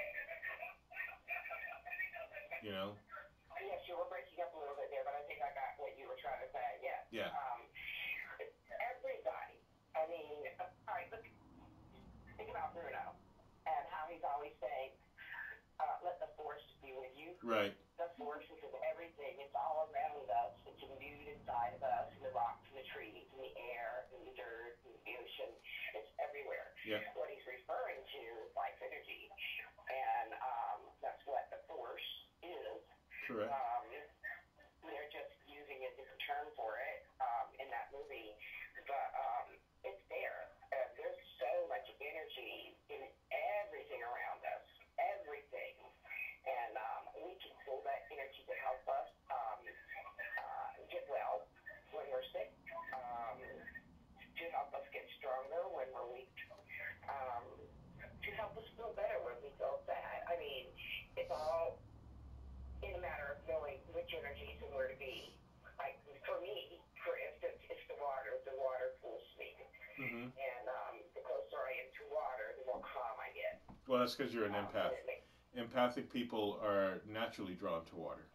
You know? yes, you were breaking up a little bit there, but I think I got what you were trying to say. Yes. Yeah. Um, everybody. I mean, uh, all right, look, think about Bruno and how he's always saying, uh, let the force be with you. Right. The force is in everything. It's all around us. It's imbued inside of us, in the rocks, in the trees, in the air, in the dirt, in the ocean. It's everywhere. Yeah. What he's referring to is life energy. And um, that's what the force is. Correct. Um, they're just using a different term for it um, in that movie. But um, it's there. Uh, there's so much energy in everything around us. Everything. And um, we can pull that energy to help us um, uh, get well when we're sick, um, to help us get stronger when we're weak, um, to help us feel better when we feel sad. I mean, it's all in a matter of knowing which energies and where to be. Like, for me, for instance, it's the water. The water pulls me. Mm-hmm. And um, the closer I am to water, the more calm I get. Well, that's because you're an Um, empath. and it makes Empathic people are naturally drawn to water.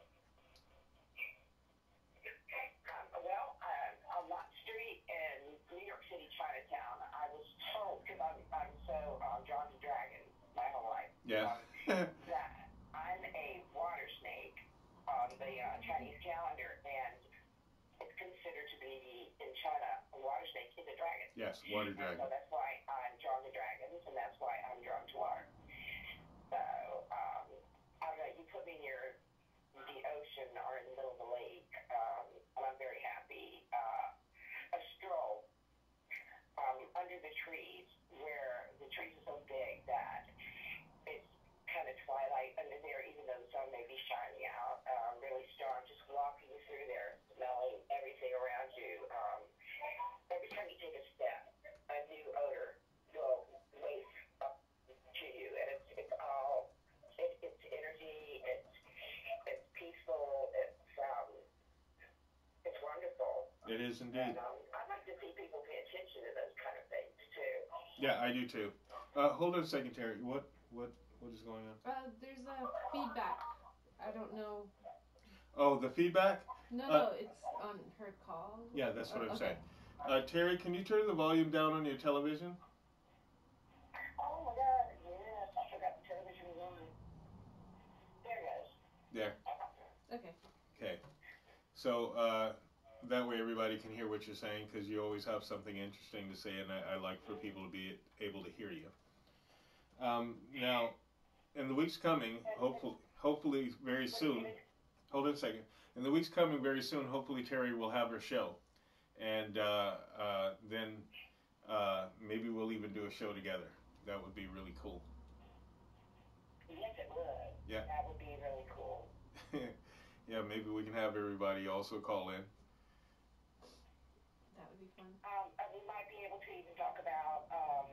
Um, well, uh, on Lot Street in New York City, Chinatown, I was told, because I'm, I'm so uh, drawn to dragons my whole life, Yeah. um, that I'm a water snake on the uh, Chinese calendar, the in China, a water snake is a dragon. Yes, water And dragon. so that's why I'm drawn to dragons, and that's why I'm drawn to water. So, um, I don't know, you put me near the ocean or in the middle of the lake, um, and I'm very happy. Uh, a stroll um, under the trees, where the trees are so big that it's kind of twilight under there, even though the sun may be shining out um, really strong. Just walking through there, smelling everything around you. Um, every time you take a step, a new odor will waste up to you, and it's it's all it, it's energy. It's it's peaceful. It's um it's wonderful. It is indeed. And, um, I'd like to see people pay attention to those kind of things too. Yeah, I do too. Uh, hold on a second, Terry. What what what is going on? Uh, there's a feedback. I don't know. Oh, the feedback? No, Uh, no, it's on her call. Yeah, that's what Oh, I'm okay. saying. Uh, Terry, can you turn the volume down on your television? Oh my God! Yes, I forgot the television was on. There it goes. There. Okay. Okay. So uh, that way everybody can hear what you're saying, because you always have something interesting to say, and I, I like for people to be able to hear you. Um, now, in the weeks coming, hopefully, hopefully very soon. Hold on a second. In the weeks coming, very soon, hopefully Terry will have her show, and uh, uh, then uh, maybe we'll even do a show together. That would be really cool. Yes, it would. Yeah. That would be really cool. Yeah, maybe we can have everybody also call in. That would be fun. Um, and we might be able to even talk about um,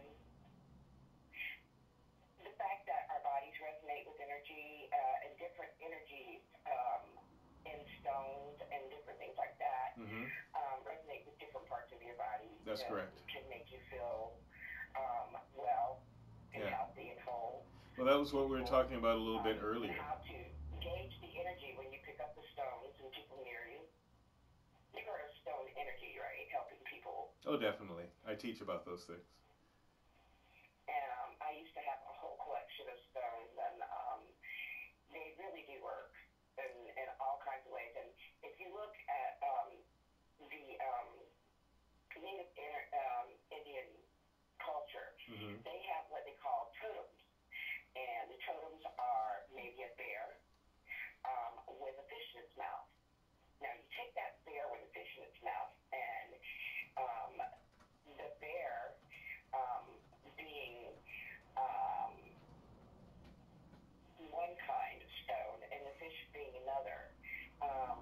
the fact that our bodies resonate with energy uh, and different energies um, in stones and different things like that Mm-hmm. um, resonate with different parts of your body. That's that correct. Can make you feel um, well and Yeah. healthy and whole. Well, that was what we were talking about a little bit Um, earlier. And how to gauge the energy when you pick up the stones and people near you. You've heard of stone energy, right? Helping people. Oh, definitely. I teach about those things. And um, I used to have a whole collection of stones, and um, they really do work in, in all kinds of ways. And if you look at um, the um, Native inter, um, Indian culture, Mm-hmm. they have what they call totems. And the totems are maybe a bear um, with a fish in its mouth. Now, you take that bear with a fish in its mouth, and um, the bear um, being um, one kind of stone and the fish being another. Um,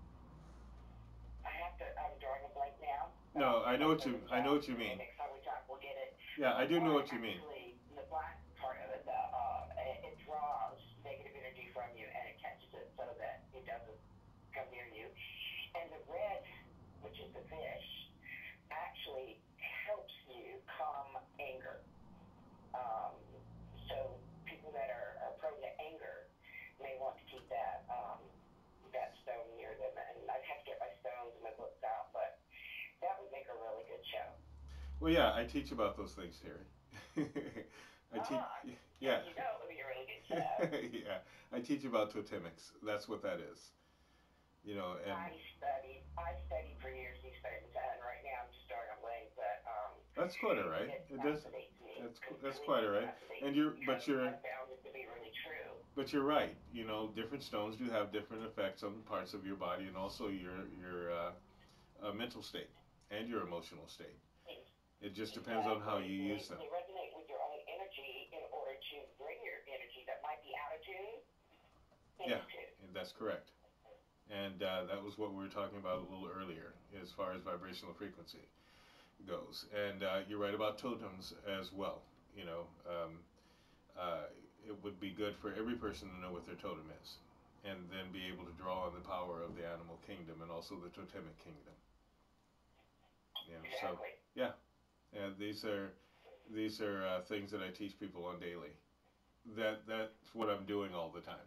I have to, I'm drawing a blank now. No, I know what you I know what you mean. Next time we talk, we'll get it. Yeah, I do know what you mean. Actually, the black part of it, the, uh, it, it draws negative energy from you, and it catches it so that it doesn't come near you. And the red, which is the fish, actually helps you calm anger. Um, so people that are, are prone to anger may want to keep that um, that stone near them. And I'd have to get my stones and my books out, but that would make a really good show. Well, yeah, I teach about those things, Terry. I teach. Ah, Yeah. You know it would be a really good show. Yeah, I teach about totemics. That's what that is. You know, and I studied. I studied for years these things, and right now I'm just drawing a blank. But um, that's quite all right. it It does. fascinates me. That's qu- that's Completely quite all right. fascinates And me you're, but because you're, I found it to be really true. but you're right. You know, different stones do have different effects on parts of your body, and also your your uh, uh, mental state and your emotional state. It just depends on how you use them. They resonate with your own energy in order to bring your energy that might be out of tune into Yeah. tune. And that's correct. And uh, that was what we were talking about a little earlier, as far as vibrational frequency goes. And uh, you're right about totems as well. You know, um, uh, it would be good for every person to know what their totem is, and then be able to draw on the power of the animal kingdom and also the totemic kingdom. Yeah. So Exactly. yeah, and these are these are uh, things that I teach people on daily. That that's what I'm doing all the time.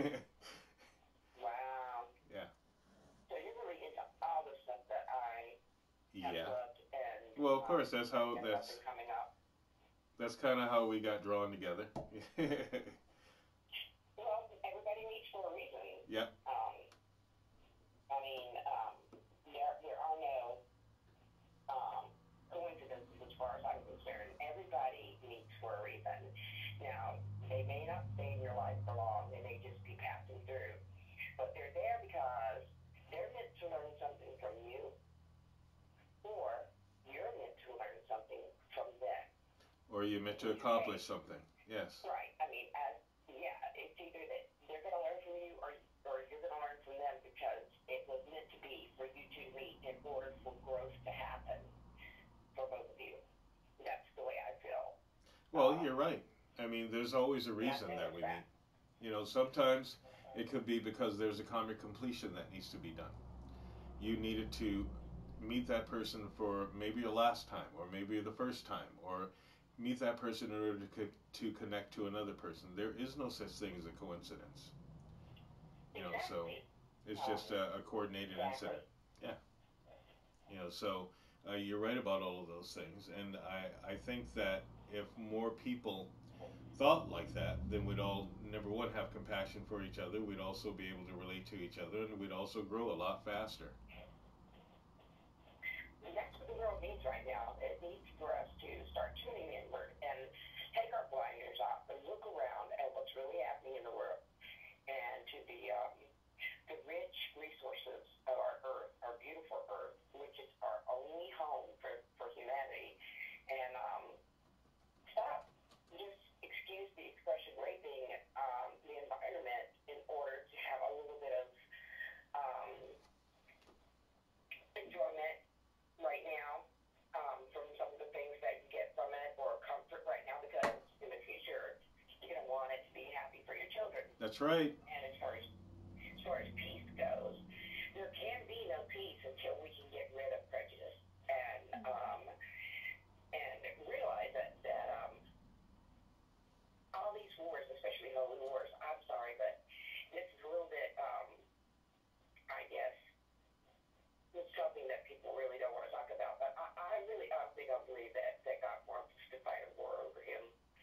Wow. Yeah. So you're really into all the stuff that I have Yeah. loved and Well, of course, um, that's how and that's nothing coming up. that's kind of how we got drawn together. Well, everybody meets for a reason. Yeah. Um, I mean, um, there there are no to accomplish something. Yes. Right. I mean, as yeah, it's either that they're going to learn from you, or or you're going to learn from them, because it was meant to be for you to meet in order for growth to happen for both of you. That's the way I feel. Well, Um, you're right. I mean, there's always a reason that we meet. You know, sometimes it could be because there's a karmic completion that needs to be done. You needed to meet that person for maybe a last time, or maybe the first time, or meet that person in order to, co- to connect to another person. There is no such thing as a coincidence. You know, so it's just a, a coordinated incident. Yeah. You know, so uh, you're right about all of those things. And I, I think that if more people thought like that, then we'd all, number one, have compassion for each other. We'd also be able to relate to each other, and we'd also grow a lot faster. And that's what the world needs right now. It needs for us to start tuning inward and take our blinders off and look around at what's really happening in the world, and to the um, the rich resources of our earth, our beautiful earth, which is our only home for, for humanity. And um, stop just excuse the expression raping um, the environment in order to have a little bit of um, enjoyment right now um, from some of the things that you get from it, or comfort right now, because in the future you're going to want it to be happy for your children. That's right. And as far as, as far as peace goes, there can be no peace until we can get rid of prejudice and um, and realize that, that um, all these wars, especially holy wars, I'm sorry, but this is a little bit, um, I guess, it's something that people really don't want to talk about. But I, I really honestly don't believe that, that God wants us to fight a war over him.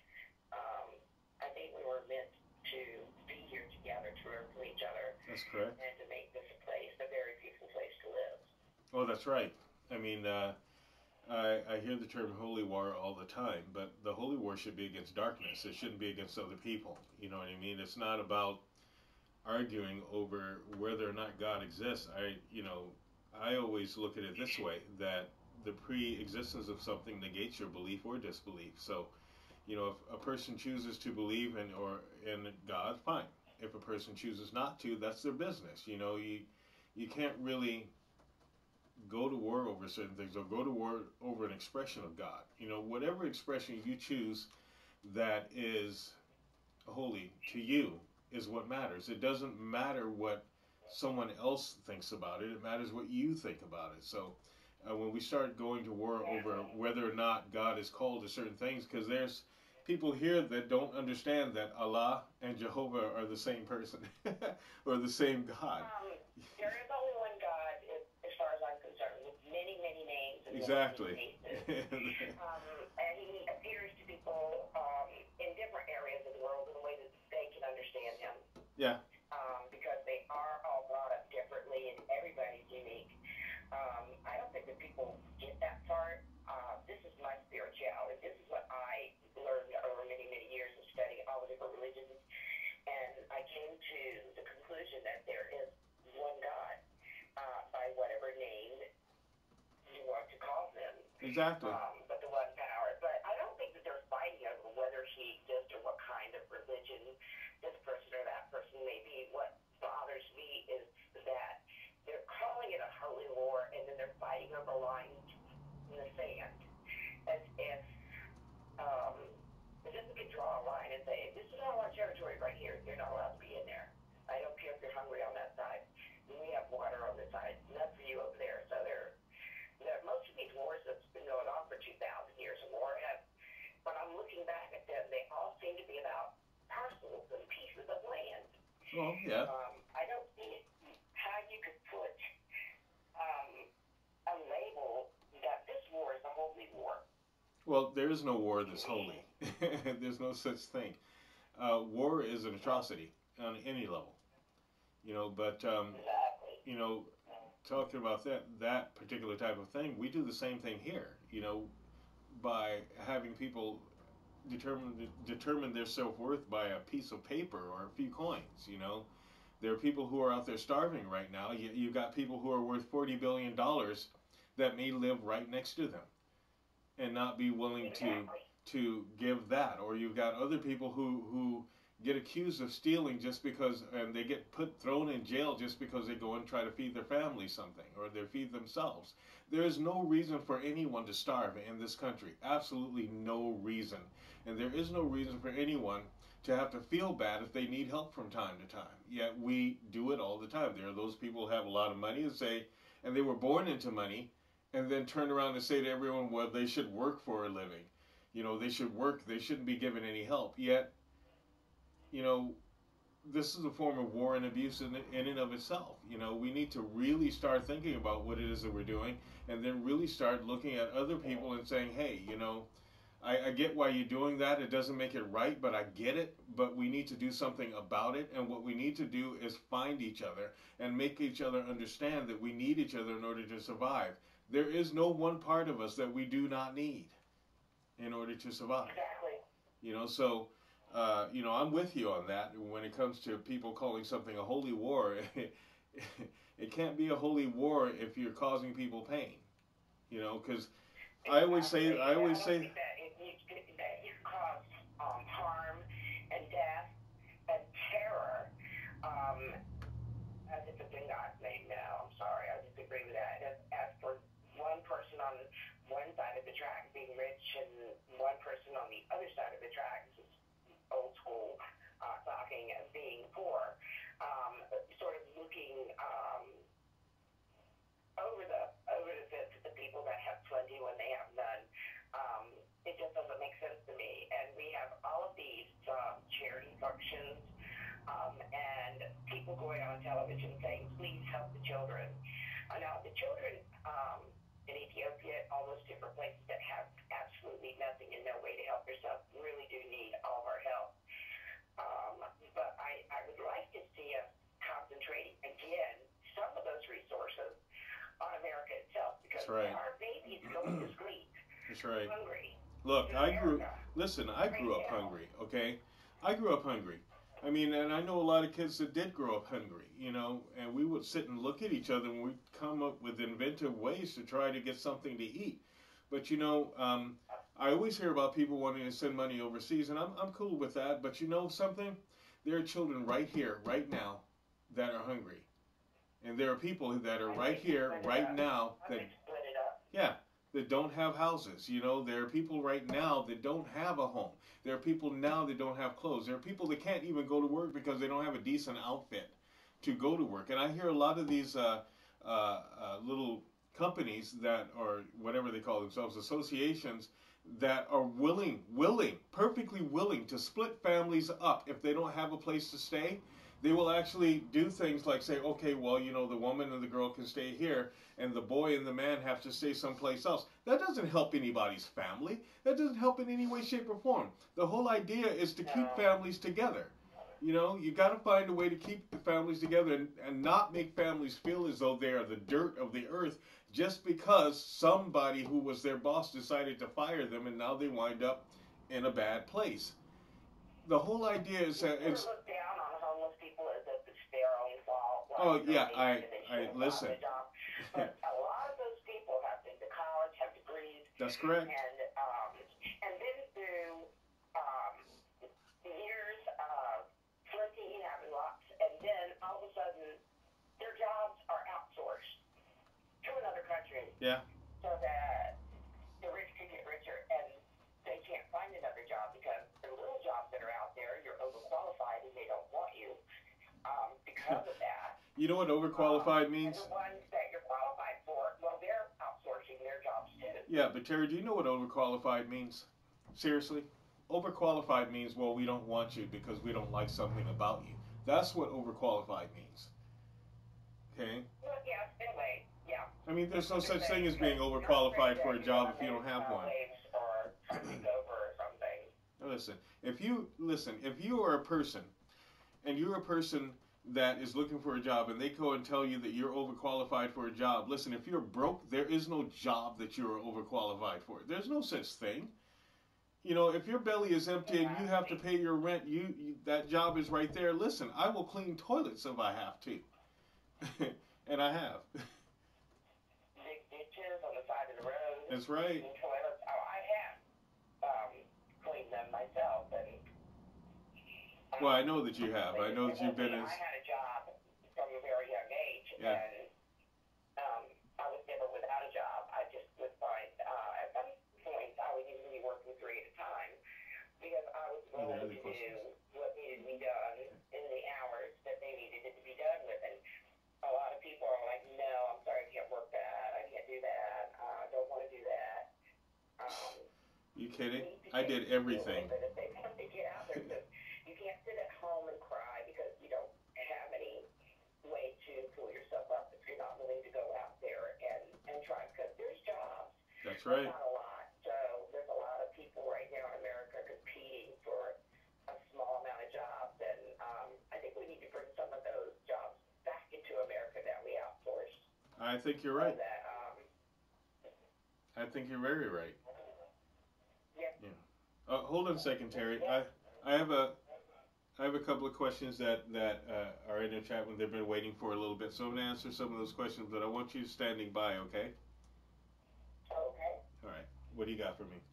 Um, I think we were meant to be here together to learn from each other. That's correct. And to make this a place, a very peaceful place to live. Oh, that's right. I mean, uh, I, I hear the term holy war all the time, but the holy war should be against darkness. It shouldn't be against other people. You know what I mean? It's not about arguing over whether or not God exists. I, you know, I always look at it this way, that the pre-existence of something negates your belief or disbelief. So, you know, if a person chooses to believe in or in God, fine. If a person chooses not to, that's their business. You know, you you can't really go to war over certain things, or go to war over an expression of God. You know, whatever expression you choose that is holy to you is what matters. It doesn't matter what someone else thinks about it. It matters what you think about it. So uh, when we start going to war over whether or not God is called to certain things, because there's people here that don't understand that Allah and Jehovah are the same person or the same God. Um, there is only one God, as as far as I'm concerned, with many, many names. And Exactly. many faces. um, and he appears to people um, in different areas of the world in a way that they can understand him. Yeah. Um, because they are all brought up differently, and everybody's unique. Um, I don't think that people get that far. Uh, this is my spirituality. This is what I learned over many, many years of studying all the different religions. And I came to the conclusion that there is one God, uh, by whatever name you want to call them. Exactly. Um, but the one power. But I don't think that they're fighting over whether he exists or what kind of religion this person or that person may be. What bothers me is that they're calling it a holy war, and then they're fighting over lines in the sand, as if um, as if we could draw a line and say, this is all our territory right here. You're not allowed to be in there. I don't care if you're hungry on that side. We have water on this side. Enough for you over there. So they're, they're most of these wars that's been going on for two thousand years or more have, when I'm looking back at them, they all seem to be about parcels and pieces of land. Well, yeah. Um, I don't see how you could put um, a label that this war is a holy war. Well, there is no war that's holy. There's no such thing. Uh, war is an atrocity on any level. You know, but, um, Exactly. you know, talking about that, that particular type of thing, we do the same thing here, you know, by having people determine determine their self-worth by a piece of paper or a few coins, you know. There are people who are out there starving right now. You, you've got people who are worth forty billion dollars that may live right next to them and not be willing to, to give that. Or you've got other people who, who get accused of stealing just because, and they get put thrown in jail just because they go and try to feed their family something, or they feed themselves. There is no reason for anyone to starve in this country. Absolutely no reason. And there is no reason for anyone to have to feel bad if they need help from time to time. Yet we do it all the time. There are those people who have a lot of money and say, and they were born into money, and then turn around and say to everyone, well, they should work for a living. You know, they should work. They shouldn't be given any help. Yet, you know, this is a form of war and abuse in, in and of itself. You know, we need to really start thinking about what it is that we're doing, and then really start looking at other people and saying, hey, you know, I, I get why you're doing that. It doesn't make it right, but I get it. But we need to do something about it. And what we need to do is find each other and make each other understand that we need each other in order to survive. There is no one part of us that we do not need in order to survive. Exactly. You know, so, uh, you know, I'm with you on that. When it comes to people calling something a holy war, it can't be a holy war if you're causing people pain. You know, because I always say, I always say. That you cause um, harm and death and terror. Um, as if it's in God's name now. I'm sorry, I disagree with that. As, as for one person on one side of the track being rich and one person on the other side of the track, this is old school uh, talking, as being poor, um, sort of looking um, over the over the fence at the people that have plenty when they have none. Um, it just doesn't make sense to me. And we have all of these um, charity functions um, and people going on television saying, please help the children. Uh, now, the children um, in Ethiopia, all those different places that have absolutely nothing and no way to help themselves, really do need all of our help. Um, but I, I would like to see us concentrating, again, some of those resources on America itself, because That's right. there are babies going to sleep. That's right. Hungry. Look, I grew. Listen, I grew up hungry. Okay, I grew up hungry. I mean, and I know a lot of kids that did grow up hungry. You know, and we would sit and look at each other, and we'd come up with inventive ways to try to get something to eat. But you know, um, I always hear about people wanting to send money overseas, and I'm I'm cool with that. But you know something? There are children right here, right now, that are hungry, and there are people that are right here, right now that yeah. that don't have houses. You know, there are people right now that don't have a home. There are people now that don't have clothes. There are people that can't even go to work because they don't have a decent outfit to go to work. And I hear a lot of these uh, uh, uh, little companies that, or whatever they call themselves, associations that are willing, willing, perfectly willing to split families up if they don't have a place to stay. They will actually do things like say, okay, well, you know, the woman and the girl can stay here, and the boy and the man have to stay someplace else. That doesn't help anybody's family. That doesn't help in any way, shape, or form. The whole idea is to keep families together. You know, you got to find a way to keep the families together and, and not make families feel as though they are the dirt of the earth just because somebody who was their boss decided to fire them, and now they wind up in a bad place. The whole idea is that it's... Oh, yeah, I, I, listen. But a lot of those people have been to college, have degrees. That's correct. And, um, and been through um, years of flirting, having lots, and then all of a sudden their jobs are outsourced to another country. Yeah. So that the rich can get richer, and they can't find another job because the little jobs that are out there, you're overqualified and they don't want you um, because of that. You know what overqualified means? And the ones that you're qualified for, well, they're outsourcing their jobs too. Yeah, but Terry, do you know what overqualified means? Seriously? Overqualified means, well, we don't want you because we don't like something about you. That's what overqualified means. Okay? Well, yeah, anyway, yeah. I mean, there's no such thing as being overqualified for a job if you don't have one. Or something over or something. Listen, if you, listen, if you are a person, and you're a person that is looking for a job, and they go and tell you that you're overqualified for a job. Listen, if you're broke, there is no job that you're overqualified for. There's no such thing. You know, if your belly is empty and you have to pay your rent, you, you that job is right there. Listen, I will clean toilets if I have to. And I have. Big ditches on the side of the road. That's right. Toilets. Oh, I have. Um, Well, I know that you have. I know that you've been as. I had a job from a very young age, Yeah. and um, I was never without a job. I just would find, uh, at some point, I would usually be working three at a time because I was Are there willing other to questions? do what needed to be done in the hours that they needed it to be done with. And a lot of people are like, no, I'm sorry, I can't work that. I can't do that. Uh, I don't want to do that. Um, You kidding? need to I take did people everything. with it if they want to get out there. So you can't sit at home and cry because you don't have any way to pull yourself up if you're not willing to go out there and, and try. Because there's jobs, That's but right. not a lot. So there's a lot of people right now in America competing for a small amount of jobs. And um, I think we need to bring some of those jobs back into America that we outsourced. I think you're So right. that, um, I think you're very right. yeah. Uh, hold on a second, Terry. I I have a I have a couple of questions that that uh, are in the chat when they've been waiting for a little bit. So I'm going to answer some of those questions, but I want you standing by, okay? Okay. All right. What do you got for me?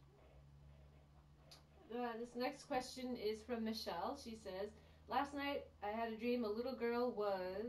Uh, this next question is from Michelle. She says, last night I had a dream a little girl was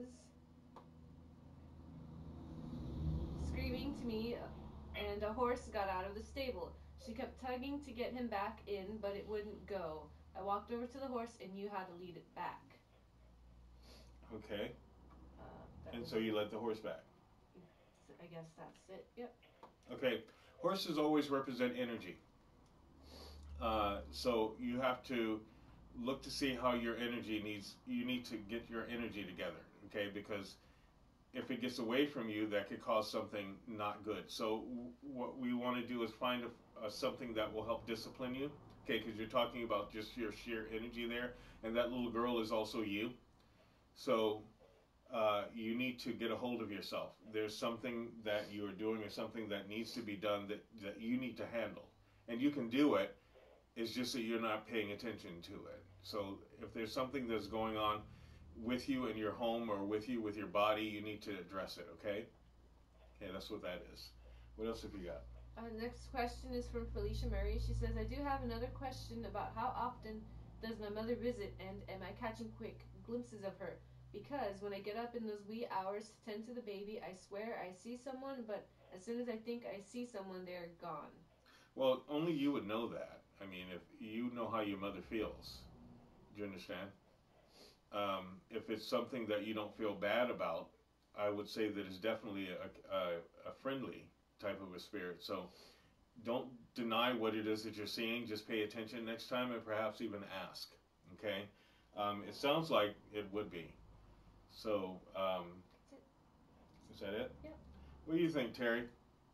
screaming to me and a horse got out of the stable. She kept tugging to get him back in, but it wouldn't go. I walked over to the horse and you had to lead it back. Okay. Uh, that And was- so you let the horse back. I guess that's it. Yep. Okay. Horses always represent energy. Uh, so you have to look to see how your energy needs. You need to get your energy together, okay? Because if it gets away from you, that could cause something not good. So w- what we want to do is find a, a something that will help discipline you, okay? Because you're talking about just your sheer energy there, and that little girl is also you. So uh, you need to get a hold of yourself. There's something that you are doing or something that needs to be done that, that you need to handle. And you can do it. It's just that you're not paying attention to it. So if there's something that's going on with you in your home or with you with your body, you need to address it, okay? Okay, that's what that is. What else have you got? Uh, next question is from Felicia Murray. She says, I do have another question about how often does my mother visit and am I catching quick glimpses of her? Because when I get up in those wee hours to tend to the baby, I swear I see someone, but as soon as I think I see someone, they're gone. Well, only you would know that. I mean, if you know how your mother feels, do you understand? Um, if it's something that you don't feel bad about, I would say that it's definitely a, a, a friendly type of a spirit. So don't deny what it is that you're seeing. Just pay attention next time and perhaps even ask, okay? Um, it sounds like it would be. So, um, is that it? Yep. What do you think, Terry?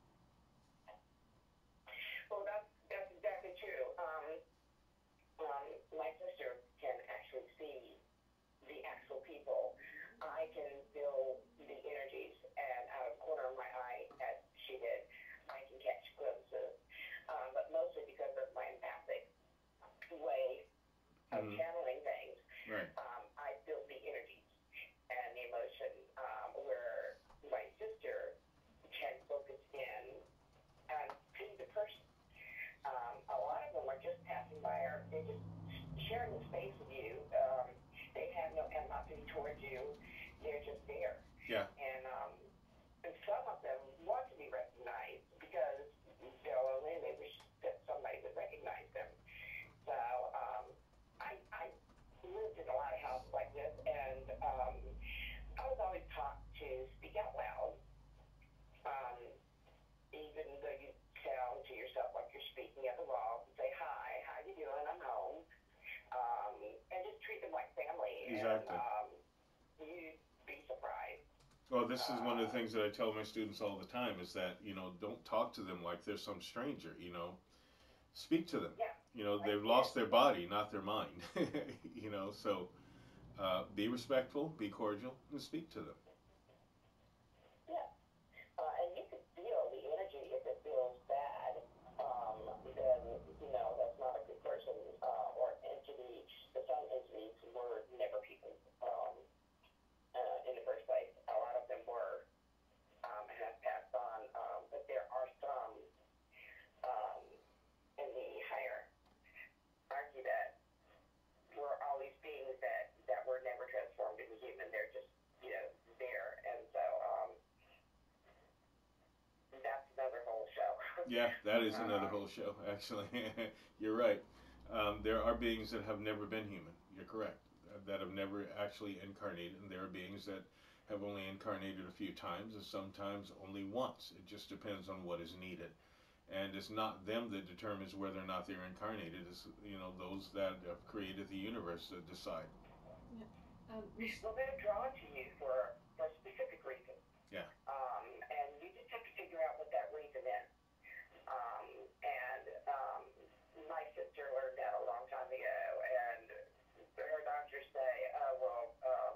Well, that's, that's exactly true. Um, um, my sister can actually see the actual people. I can feel the energies, and out of the corner of my eye, as she did, I can catch glimpses. Um, but mostly because of my empathic way of Mhm. channeling things, Right. um, I feel the energies and the emotion, um, where my sister can focus in and see the person. Um, a lot of them are just passing by, or they're just sharing the space with you. Um, they have no animosity towards you. They're just there. Yeah. And, um, and some of them want to be recognized because they're lonely and they wish that somebody would recognize them. So um, I, I lived in a lot of houses like this, and um, I was always taught to speak out loud, um, even though you sound to yourself like you're speaking at the wall. Say, hi, how you doing? I'm home. Um, and just treat them like family. Exactly. And um, you'd be surprised. Well, this is one of the things that I tell my students all the time is that, you know, don't talk to them like they're some stranger, you know. Speak to them. Yeah. You know, they've lost their body, not their mind. You know, so uh, be respectful, be cordial, and speak to them. Yeah. Uh, and you can feel the energy if it feels bad. Um, then, you know, that's not a good person uh, or entity. The some entities were never people um, uh, in the first place. A lot of them were um, and have passed on. Um, but there are some um, in the hierarchy that were all these beings Yeah, that is another whole show, actually. You're right. Um, there are beings that have never been human. You're correct. That have never actually incarnated, and there are beings that have only incarnated a few times, and sometimes only once. It just depends on what is needed. And it's not them that determines whether or not they're incarnated. It's, you know, those that have created the universe that decide. Yeah. Um, well, they're drawn to you for, for a specific reason. Yeah. Um, and you just have to figure out what that reason is. Um, and um, my sister learned that a long time ago, and her doctors say, oh, well, um,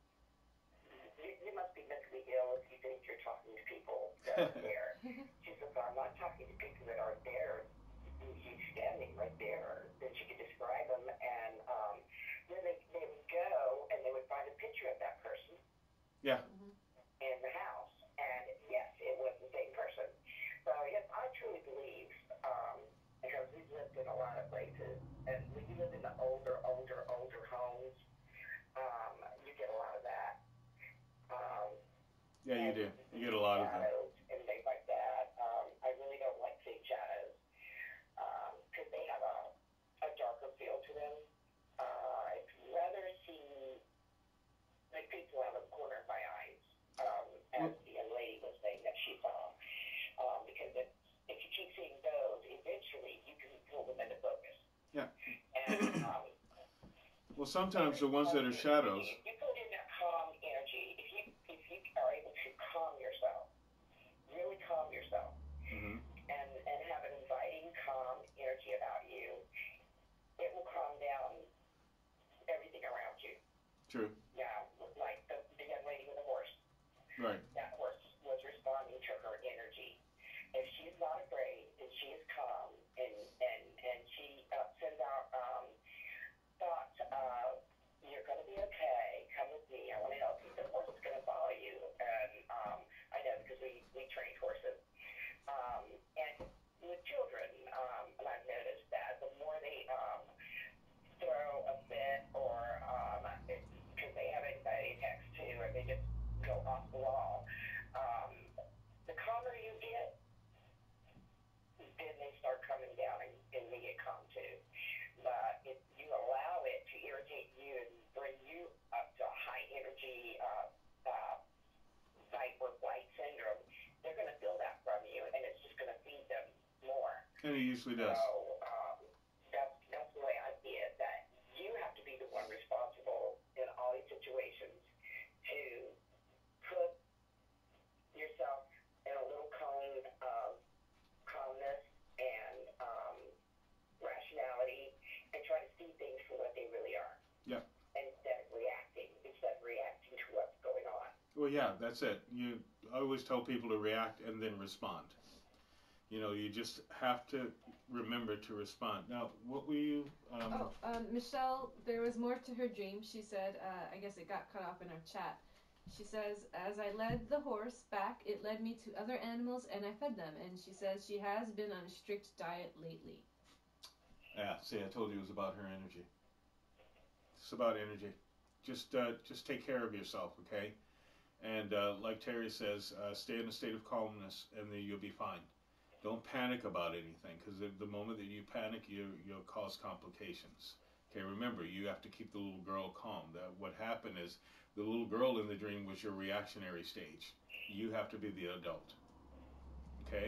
you, you must be mentally ill if you think you're talking to people that are there. She says, I'm not talking to people that aren't there. He's standing right there. Then she could describe him, and um, then they, they would go, and they would find a picture of that person. Yeah. In the house, and yes, it was the same person. So yes, I truly believe, um, because we've lived in a lot of places, and when you live in the older, older, older homes, um, you get a lot of that. Um, yeah, you do. You get a lot of them. And things like that. Um, I really don't like seeing shadows, because um, they have a, a darker feel to them. Uh, I'd rather see like people out of the corner of my eyes. Um, as the young lady was saying that she saw, um, because if, if you keep seeing those, eventually you can pull them into focus. Yeah. And, um, well, sometimes the ones that are shadows. You, you put in that calm energy. If you if you are able to calm yourself, really calm yourself, mm-hmm. and and have an inviting, calm energy about you, it will calm down everything around you. True. Yeah, like the, the young lady with the horse. Right. That horse was responding to her energy. If she's not afraid, and she is calm, and and and she uh, sends out um, thoughts of, "You're going to be okay. Come with me. I want to help you." The horse is going to follow you, and um, I know because we we train horses. Um, and with children, um, and I've noticed that the more they um, throw a fit or um, because they have anxiety attacks too, or they just go off the wall. Um, the calmer you get, then they start coming down and, and they get calm too. But if you allow it to irritate you and bring you up to high energy uh, uh, fight or flight syndrome, they're going to feel that from you, and it's just going to feed them more. And it usually does. So um, that's, that's the way I see it, that you have to be the one responsible in all these situations to put yourself in a little cone of calmness and um, rationality, and try to see things for what they really are. Yeah. Instead of reacting, instead of reacting to what's going on. Well, yeah, that's it. You I always tell people to react and then respond. You know, you just have to remember to respond. Now, what were you? Um, oh, um, Michelle, there was more to her dream. She said, uh, I guess it got cut off in our chat. She says, as I led the horse back, it led me to other animals and I fed them. And she says she has been on a strict diet lately. Yeah, see, I told you it was about her energy. It's about energy. Just, uh, just take care of yourself, okay? And uh, like Terry says, uh, stay in a state of calmness, and then you'll be fine. Don't panic about anything, because the, the moment that you panic, you, you'll cause complications. Okay, remember, you have to keep the little girl calm. That what happened is the little girl in the dream was your reactionary stage. You have to be the adult. Okay?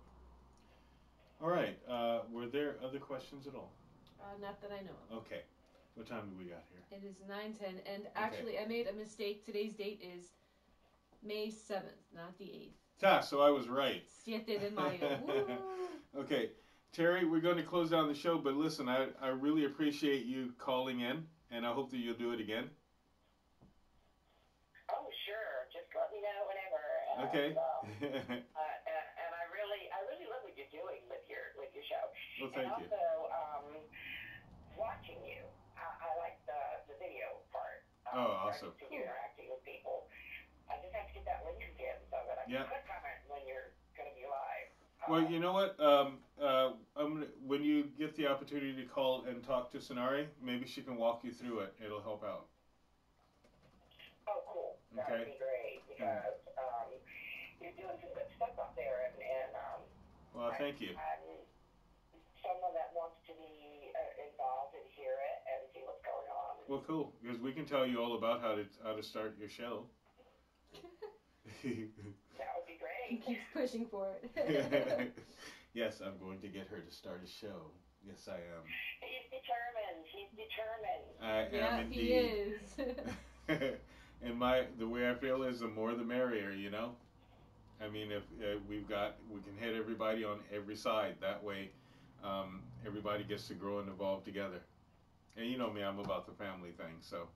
All right. Uh, were there other questions at all? Uh, not that I know of. Okay. What time do we got here? It is nine ten, and actually, Okay. I made a mistake. Today's date is May seventh, not the eighth. Ah, so I was right. Siete de Mayo. Woo! Okay. Terry, we're going to close down the show, but listen, I, I really appreciate you calling in, and I hope that you'll do it again. Oh, sure. Just let me know whenever. And, Okay. um, uh, and, and I really, I really love what you're doing with your with your show. Well, thank and you. also, um, watching you, I, I like the the video part. Um, Oh, where I awesome. can see you interacting with people. I just have to get that link again so that I can Yeah. click on it when you're going to be live. Well, Um, you know what? Um, uh, I'm gonna, when you get the opportunity to call and talk to Sonari, maybe she can walk you through it. It'll help out. Oh, cool. That Okay. would be great because um, you're doing some good stuff out there, and, and um, Well, I thank you. I'm someone that wants to be uh, involved and hear it and see what's going on. Well, cool, because we can tell you all about how to how to start your show. That would be He great. keeps pushing for it. Yes, I'm going to get her to start a show. Yes, I am. He's determined. He's determined. I Yeah, am he indeed. is. And my the way I feel is the more the merrier, you know. I mean, if uh, we've got we can hit everybody on every side. That way, um, everybody gets to grow and evolve together. And you know me, I'm about the family thing, so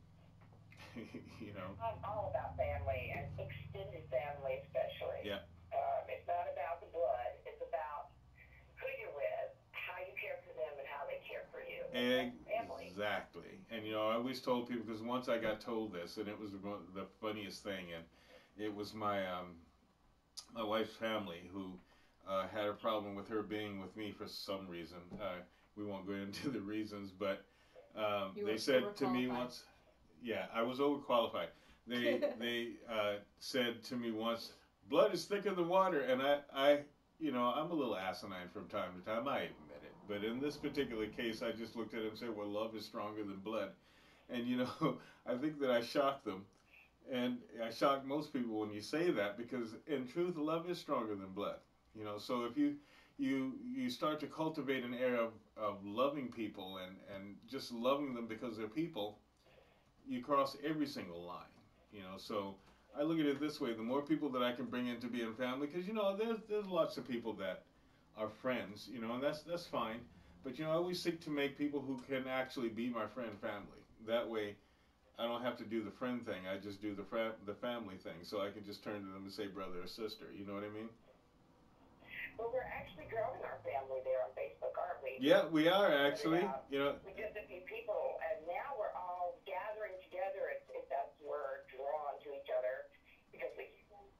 you know. I'm all about family and extended family, especially. Yeah. Um, it's not about the blood. It's about who you're with, how you care for them, and how they care for you. It's family. Exactly. And you know, I always told people because once I got told this, and it was the, mo- the funniest thing, and it was my um, my wife's family who uh, had a problem with her being with me for some reason. Uh, we won't go into the reasons, but um, You they were said to me overqualified. once, yeah, I was overqualified. They they uh, said to me once, blood is thicker than water, and I, I, you know, I'm a little asinine from time to time. I admit it, but in this particular case, I just looked at it and said, well, love is stronger than blood, and you know, I think that I shocked them. And I shock most people when you say that because, in truth, love is stronger than blood. You know, so if you you you start to cultivate an air of, of loving people and, and just loving them because they're people, you cross every single line. You know, so I look at it this way: the more people that I can bring into being family, because you know, there's there's lots of people that are friends. You know, and that's that's fine. But you know, I always seek to make people who can actually be my friend family. That way, I don't have to do the friend thing. I just do the fra- the family thing. So I can just turn to them and say brother or sister. You know what I mean? Well, we're actually growing our family there on Facebook, aren't we? Yeah, we are actually. You know, We just a few people, and now we're all gathering together. If, if that's we're drawn to each other because we.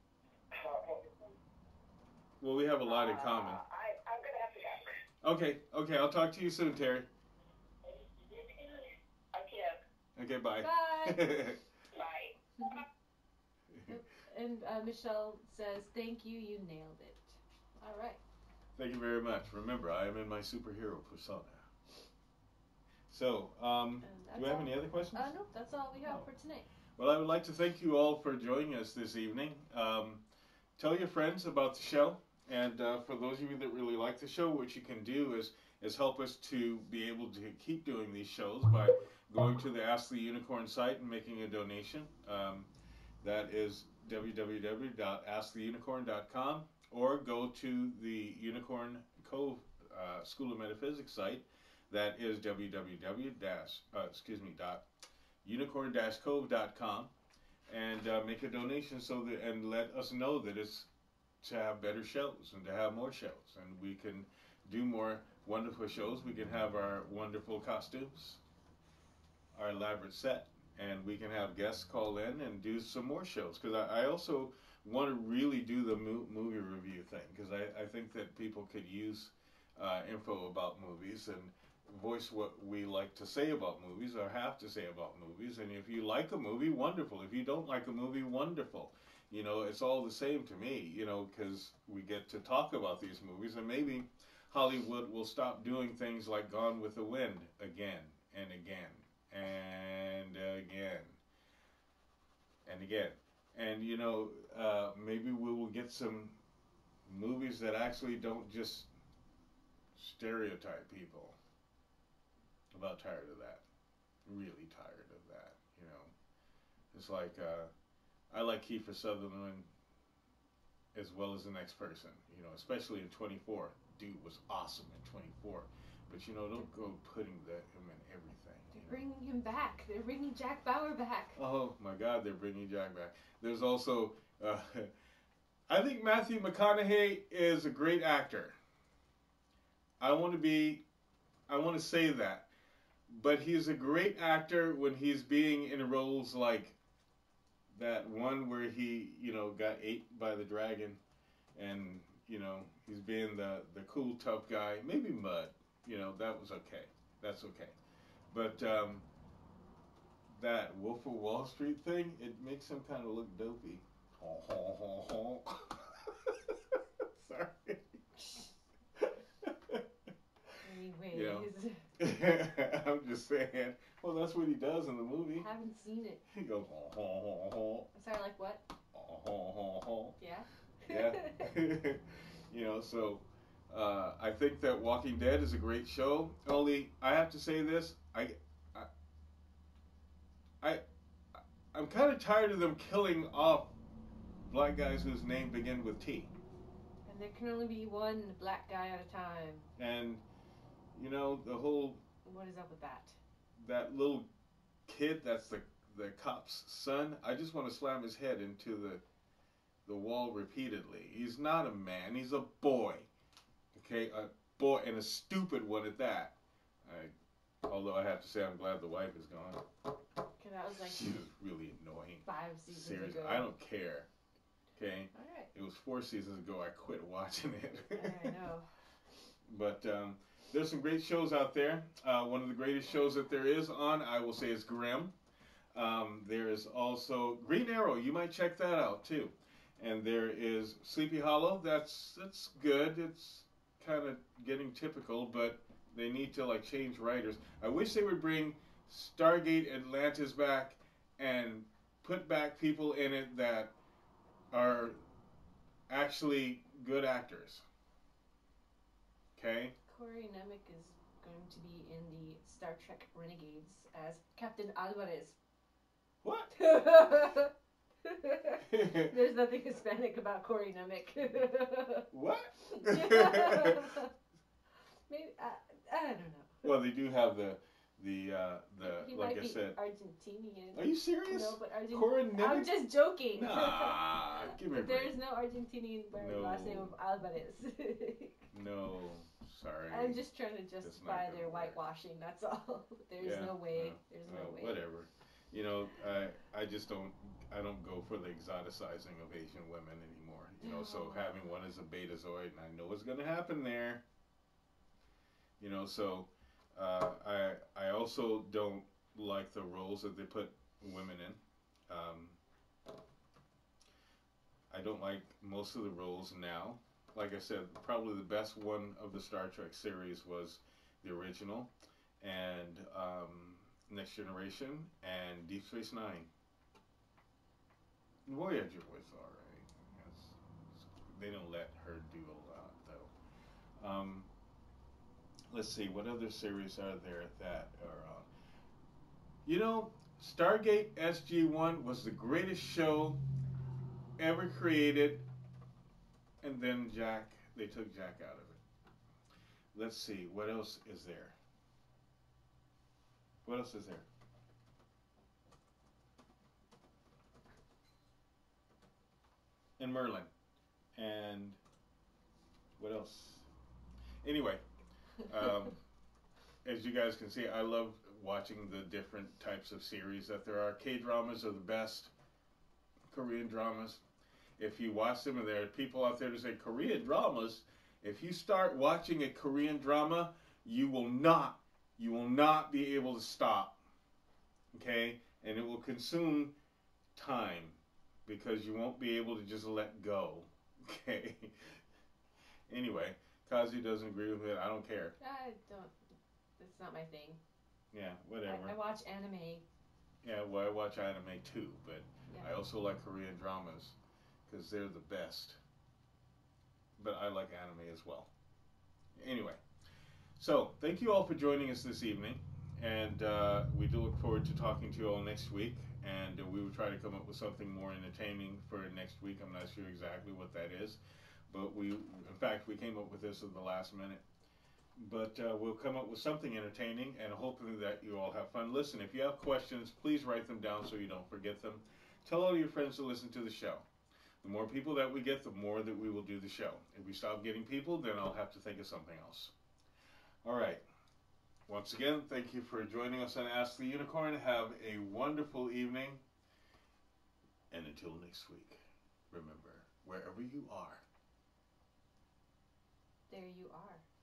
well, we have a lot in common. Uh, I, I'm gonna have to go. Okay, okay. I'll talk to you soon, Terry. Okay. Okay, bye. Bye. Bye. And uh, Michelle says, thank you, you nailed it. All right. Thank you very much. Remember, I am in my superhero persona. So, um, And do we that's have all. any other questions? Uh, nope, that's all we have No. for tonight. Well, I would like to thank you all for joining us this evening. Um, tell your friends about the show. And uh, for those of you that really like the show, what you can do is, is help us to be able to keep doing these shows by going to the Ask the Unicorn site and making a donation. Um, that is w w w dot ask the unicorn dot com, or go to the Unicorn Cove uh, School of Metaphysics site. That is w w w dash uh, excuse me dot unicorn dash cove dot com, and uh, make a donation so that and let us know that it's to have better shows and to have more shows, and we can do more wonderful shows. We can have our wonderful costumes, our elaborate set, and we can have guests call in and do some more shows. Because I, I also want to really do the mo- movie review thing, because I, I think that people could use uh, info about movies and voice what we like to say about movies or have to say about movies. And if you like a movie, wonderful. If you don't like a movie, wonderful. You know, it's all the same to me, you know, because we get to talk about these movies, and maybe Hollywood will stop doing things like Gone with the Wind again and again and again and again. And, you know, uh, maybe we will get some movies that actually don't just stereotype people. I'm about tired of that. Really tired of that, you know. It's like, uh, I like Kiefer Sutherland as well as the next person, you know, especially in twenty-four. Dude was awesome in twenty-four. But, you know, don't go putting the, him in everything. They're You know? bringing him back. They're bringing Jack Bauer back. Oh, my God, they're bringing Jack back. There's also, uh, I think Matthew McConaughey is a great actor. I want to be, I want to say that. But he's a great actor when he's being in roles like that one where he, you know, got ate by the dragon, and, you know, he's being the, the cool, tough guy. Maybe Mud, you know, that was okay. That's okay. But um, that Wolf of Wall Street thing, it makes him kind of look dopey. Sorry. just saying. Well, that's what he does in the movie. I haven't seen it. He goes, oh, oh, oh, oh. Sorry, like what? Oh, oh, oh, oh. Yeah? Yeah. You know, so uh, I think that Walking Dead is a great show. Only, I have to say this, I, I, I I'm kind of tired of them killing off black guys whose name begin with T. And there can only be one black guy at a time. And, you know, the whole... What is up with that? That little kid that's the the cop's son, I just want to slam his head into the the wall repeatedly. He's not a man, he's a boy. Okay, a boy, and a stupid one at that. I, although I have to say I'm glad the wife is gone. Because that was like... She was really annoying. Five seasons Seriously, ago. I don't care. Okay? Alright. It was four seasons ago I quit watching it. I know. But um, there's some great shows out there. Uh, one of the greatest shows that there is on, I will say, is Grimm. Um, there is also Green Arrow. You might check that out too. And there is Sleepy Hollow. That's that's good. It's kind of getting typical, but they need to like change writers. I wish they would bring Stargate Atlantis back and put back people in it that are actually good actors. Okay? Corey Nemec is going to be in the Star Trek Renegades as Captain Alvarez. What? There's nothing Hispanic about Corey Nemec. What? Maybe I, I don't know. Well, they do have the the uh, the He like might I be said. Argentinian. Are you serious? No, but Argentinian. Corey Nemec? I'm just joking. Nah, give me a But break. there's no Argentinian by the No. last name of Alvarez. No, sorry. I'm just trying to That's justify not their gonna work. whitewashing. That's all. There's Yeah, no way. no, There's no, no way. whatever. You know, I I just don't I don't go for the exoticizing of Asian women anymore. You know, so No. having one as a betazoid, and I know what's going to happen there. You know, so uh, I I also don't like the roles that they put women in. Um, I don't like most of the roles now. Like I said, probably the best one of the Star Trek series was the original, and um, Next Generation, and Deep Space Nine. Voyager was alright. Yes. They don't let her do a lot, though. Um, let's see, what other series are there that are on? You know, Stargate S G one was the greatest show ever created, and then Jack, they took Jack out of it. Let's see, what else is there? What else is there? And Merlin. And what else? Anyway, um, as you guys can see, I love watching the different types of series that there are. K-dramas are the best. Korean dramas. If you watch them, and there are people out there to say, Korean dramas, if you start watching a Korean drama, you will not, you will not be able to stop. Okay? And it will consume time because you won't be able to just let go. Okay? Anyway, Kazi doesn't agree with it. I don't care. I don't. That's not my thing. Yeah, whatever. I, I watch anime. Yeah, well, I watch anime too, but Yeah. I also like Korean dramas because they're the best. But I like anime as well. Anyway, so thank you all for joining us this evening, and uh, we do look forward to talking to you all next week, and uh, we will try to come up with something more entertaining for next week. I'm not sure exactly what that is, but we, in fact, we came up with this at the last minute. But uh, we'll come up with something entertaining, and hopefully that you all have fun. Listen, if you have questions, please write them down so you don't forget them. Tell all your friends to listen to the show. The more people that we get, the more that we will do the show. If we stop getting people, then I'll have to think of something else. All right. Once again, thank you for joining us on Ask the Unicorn. Have a wonderful evening. And until next week, remember, wherever you are, There you are.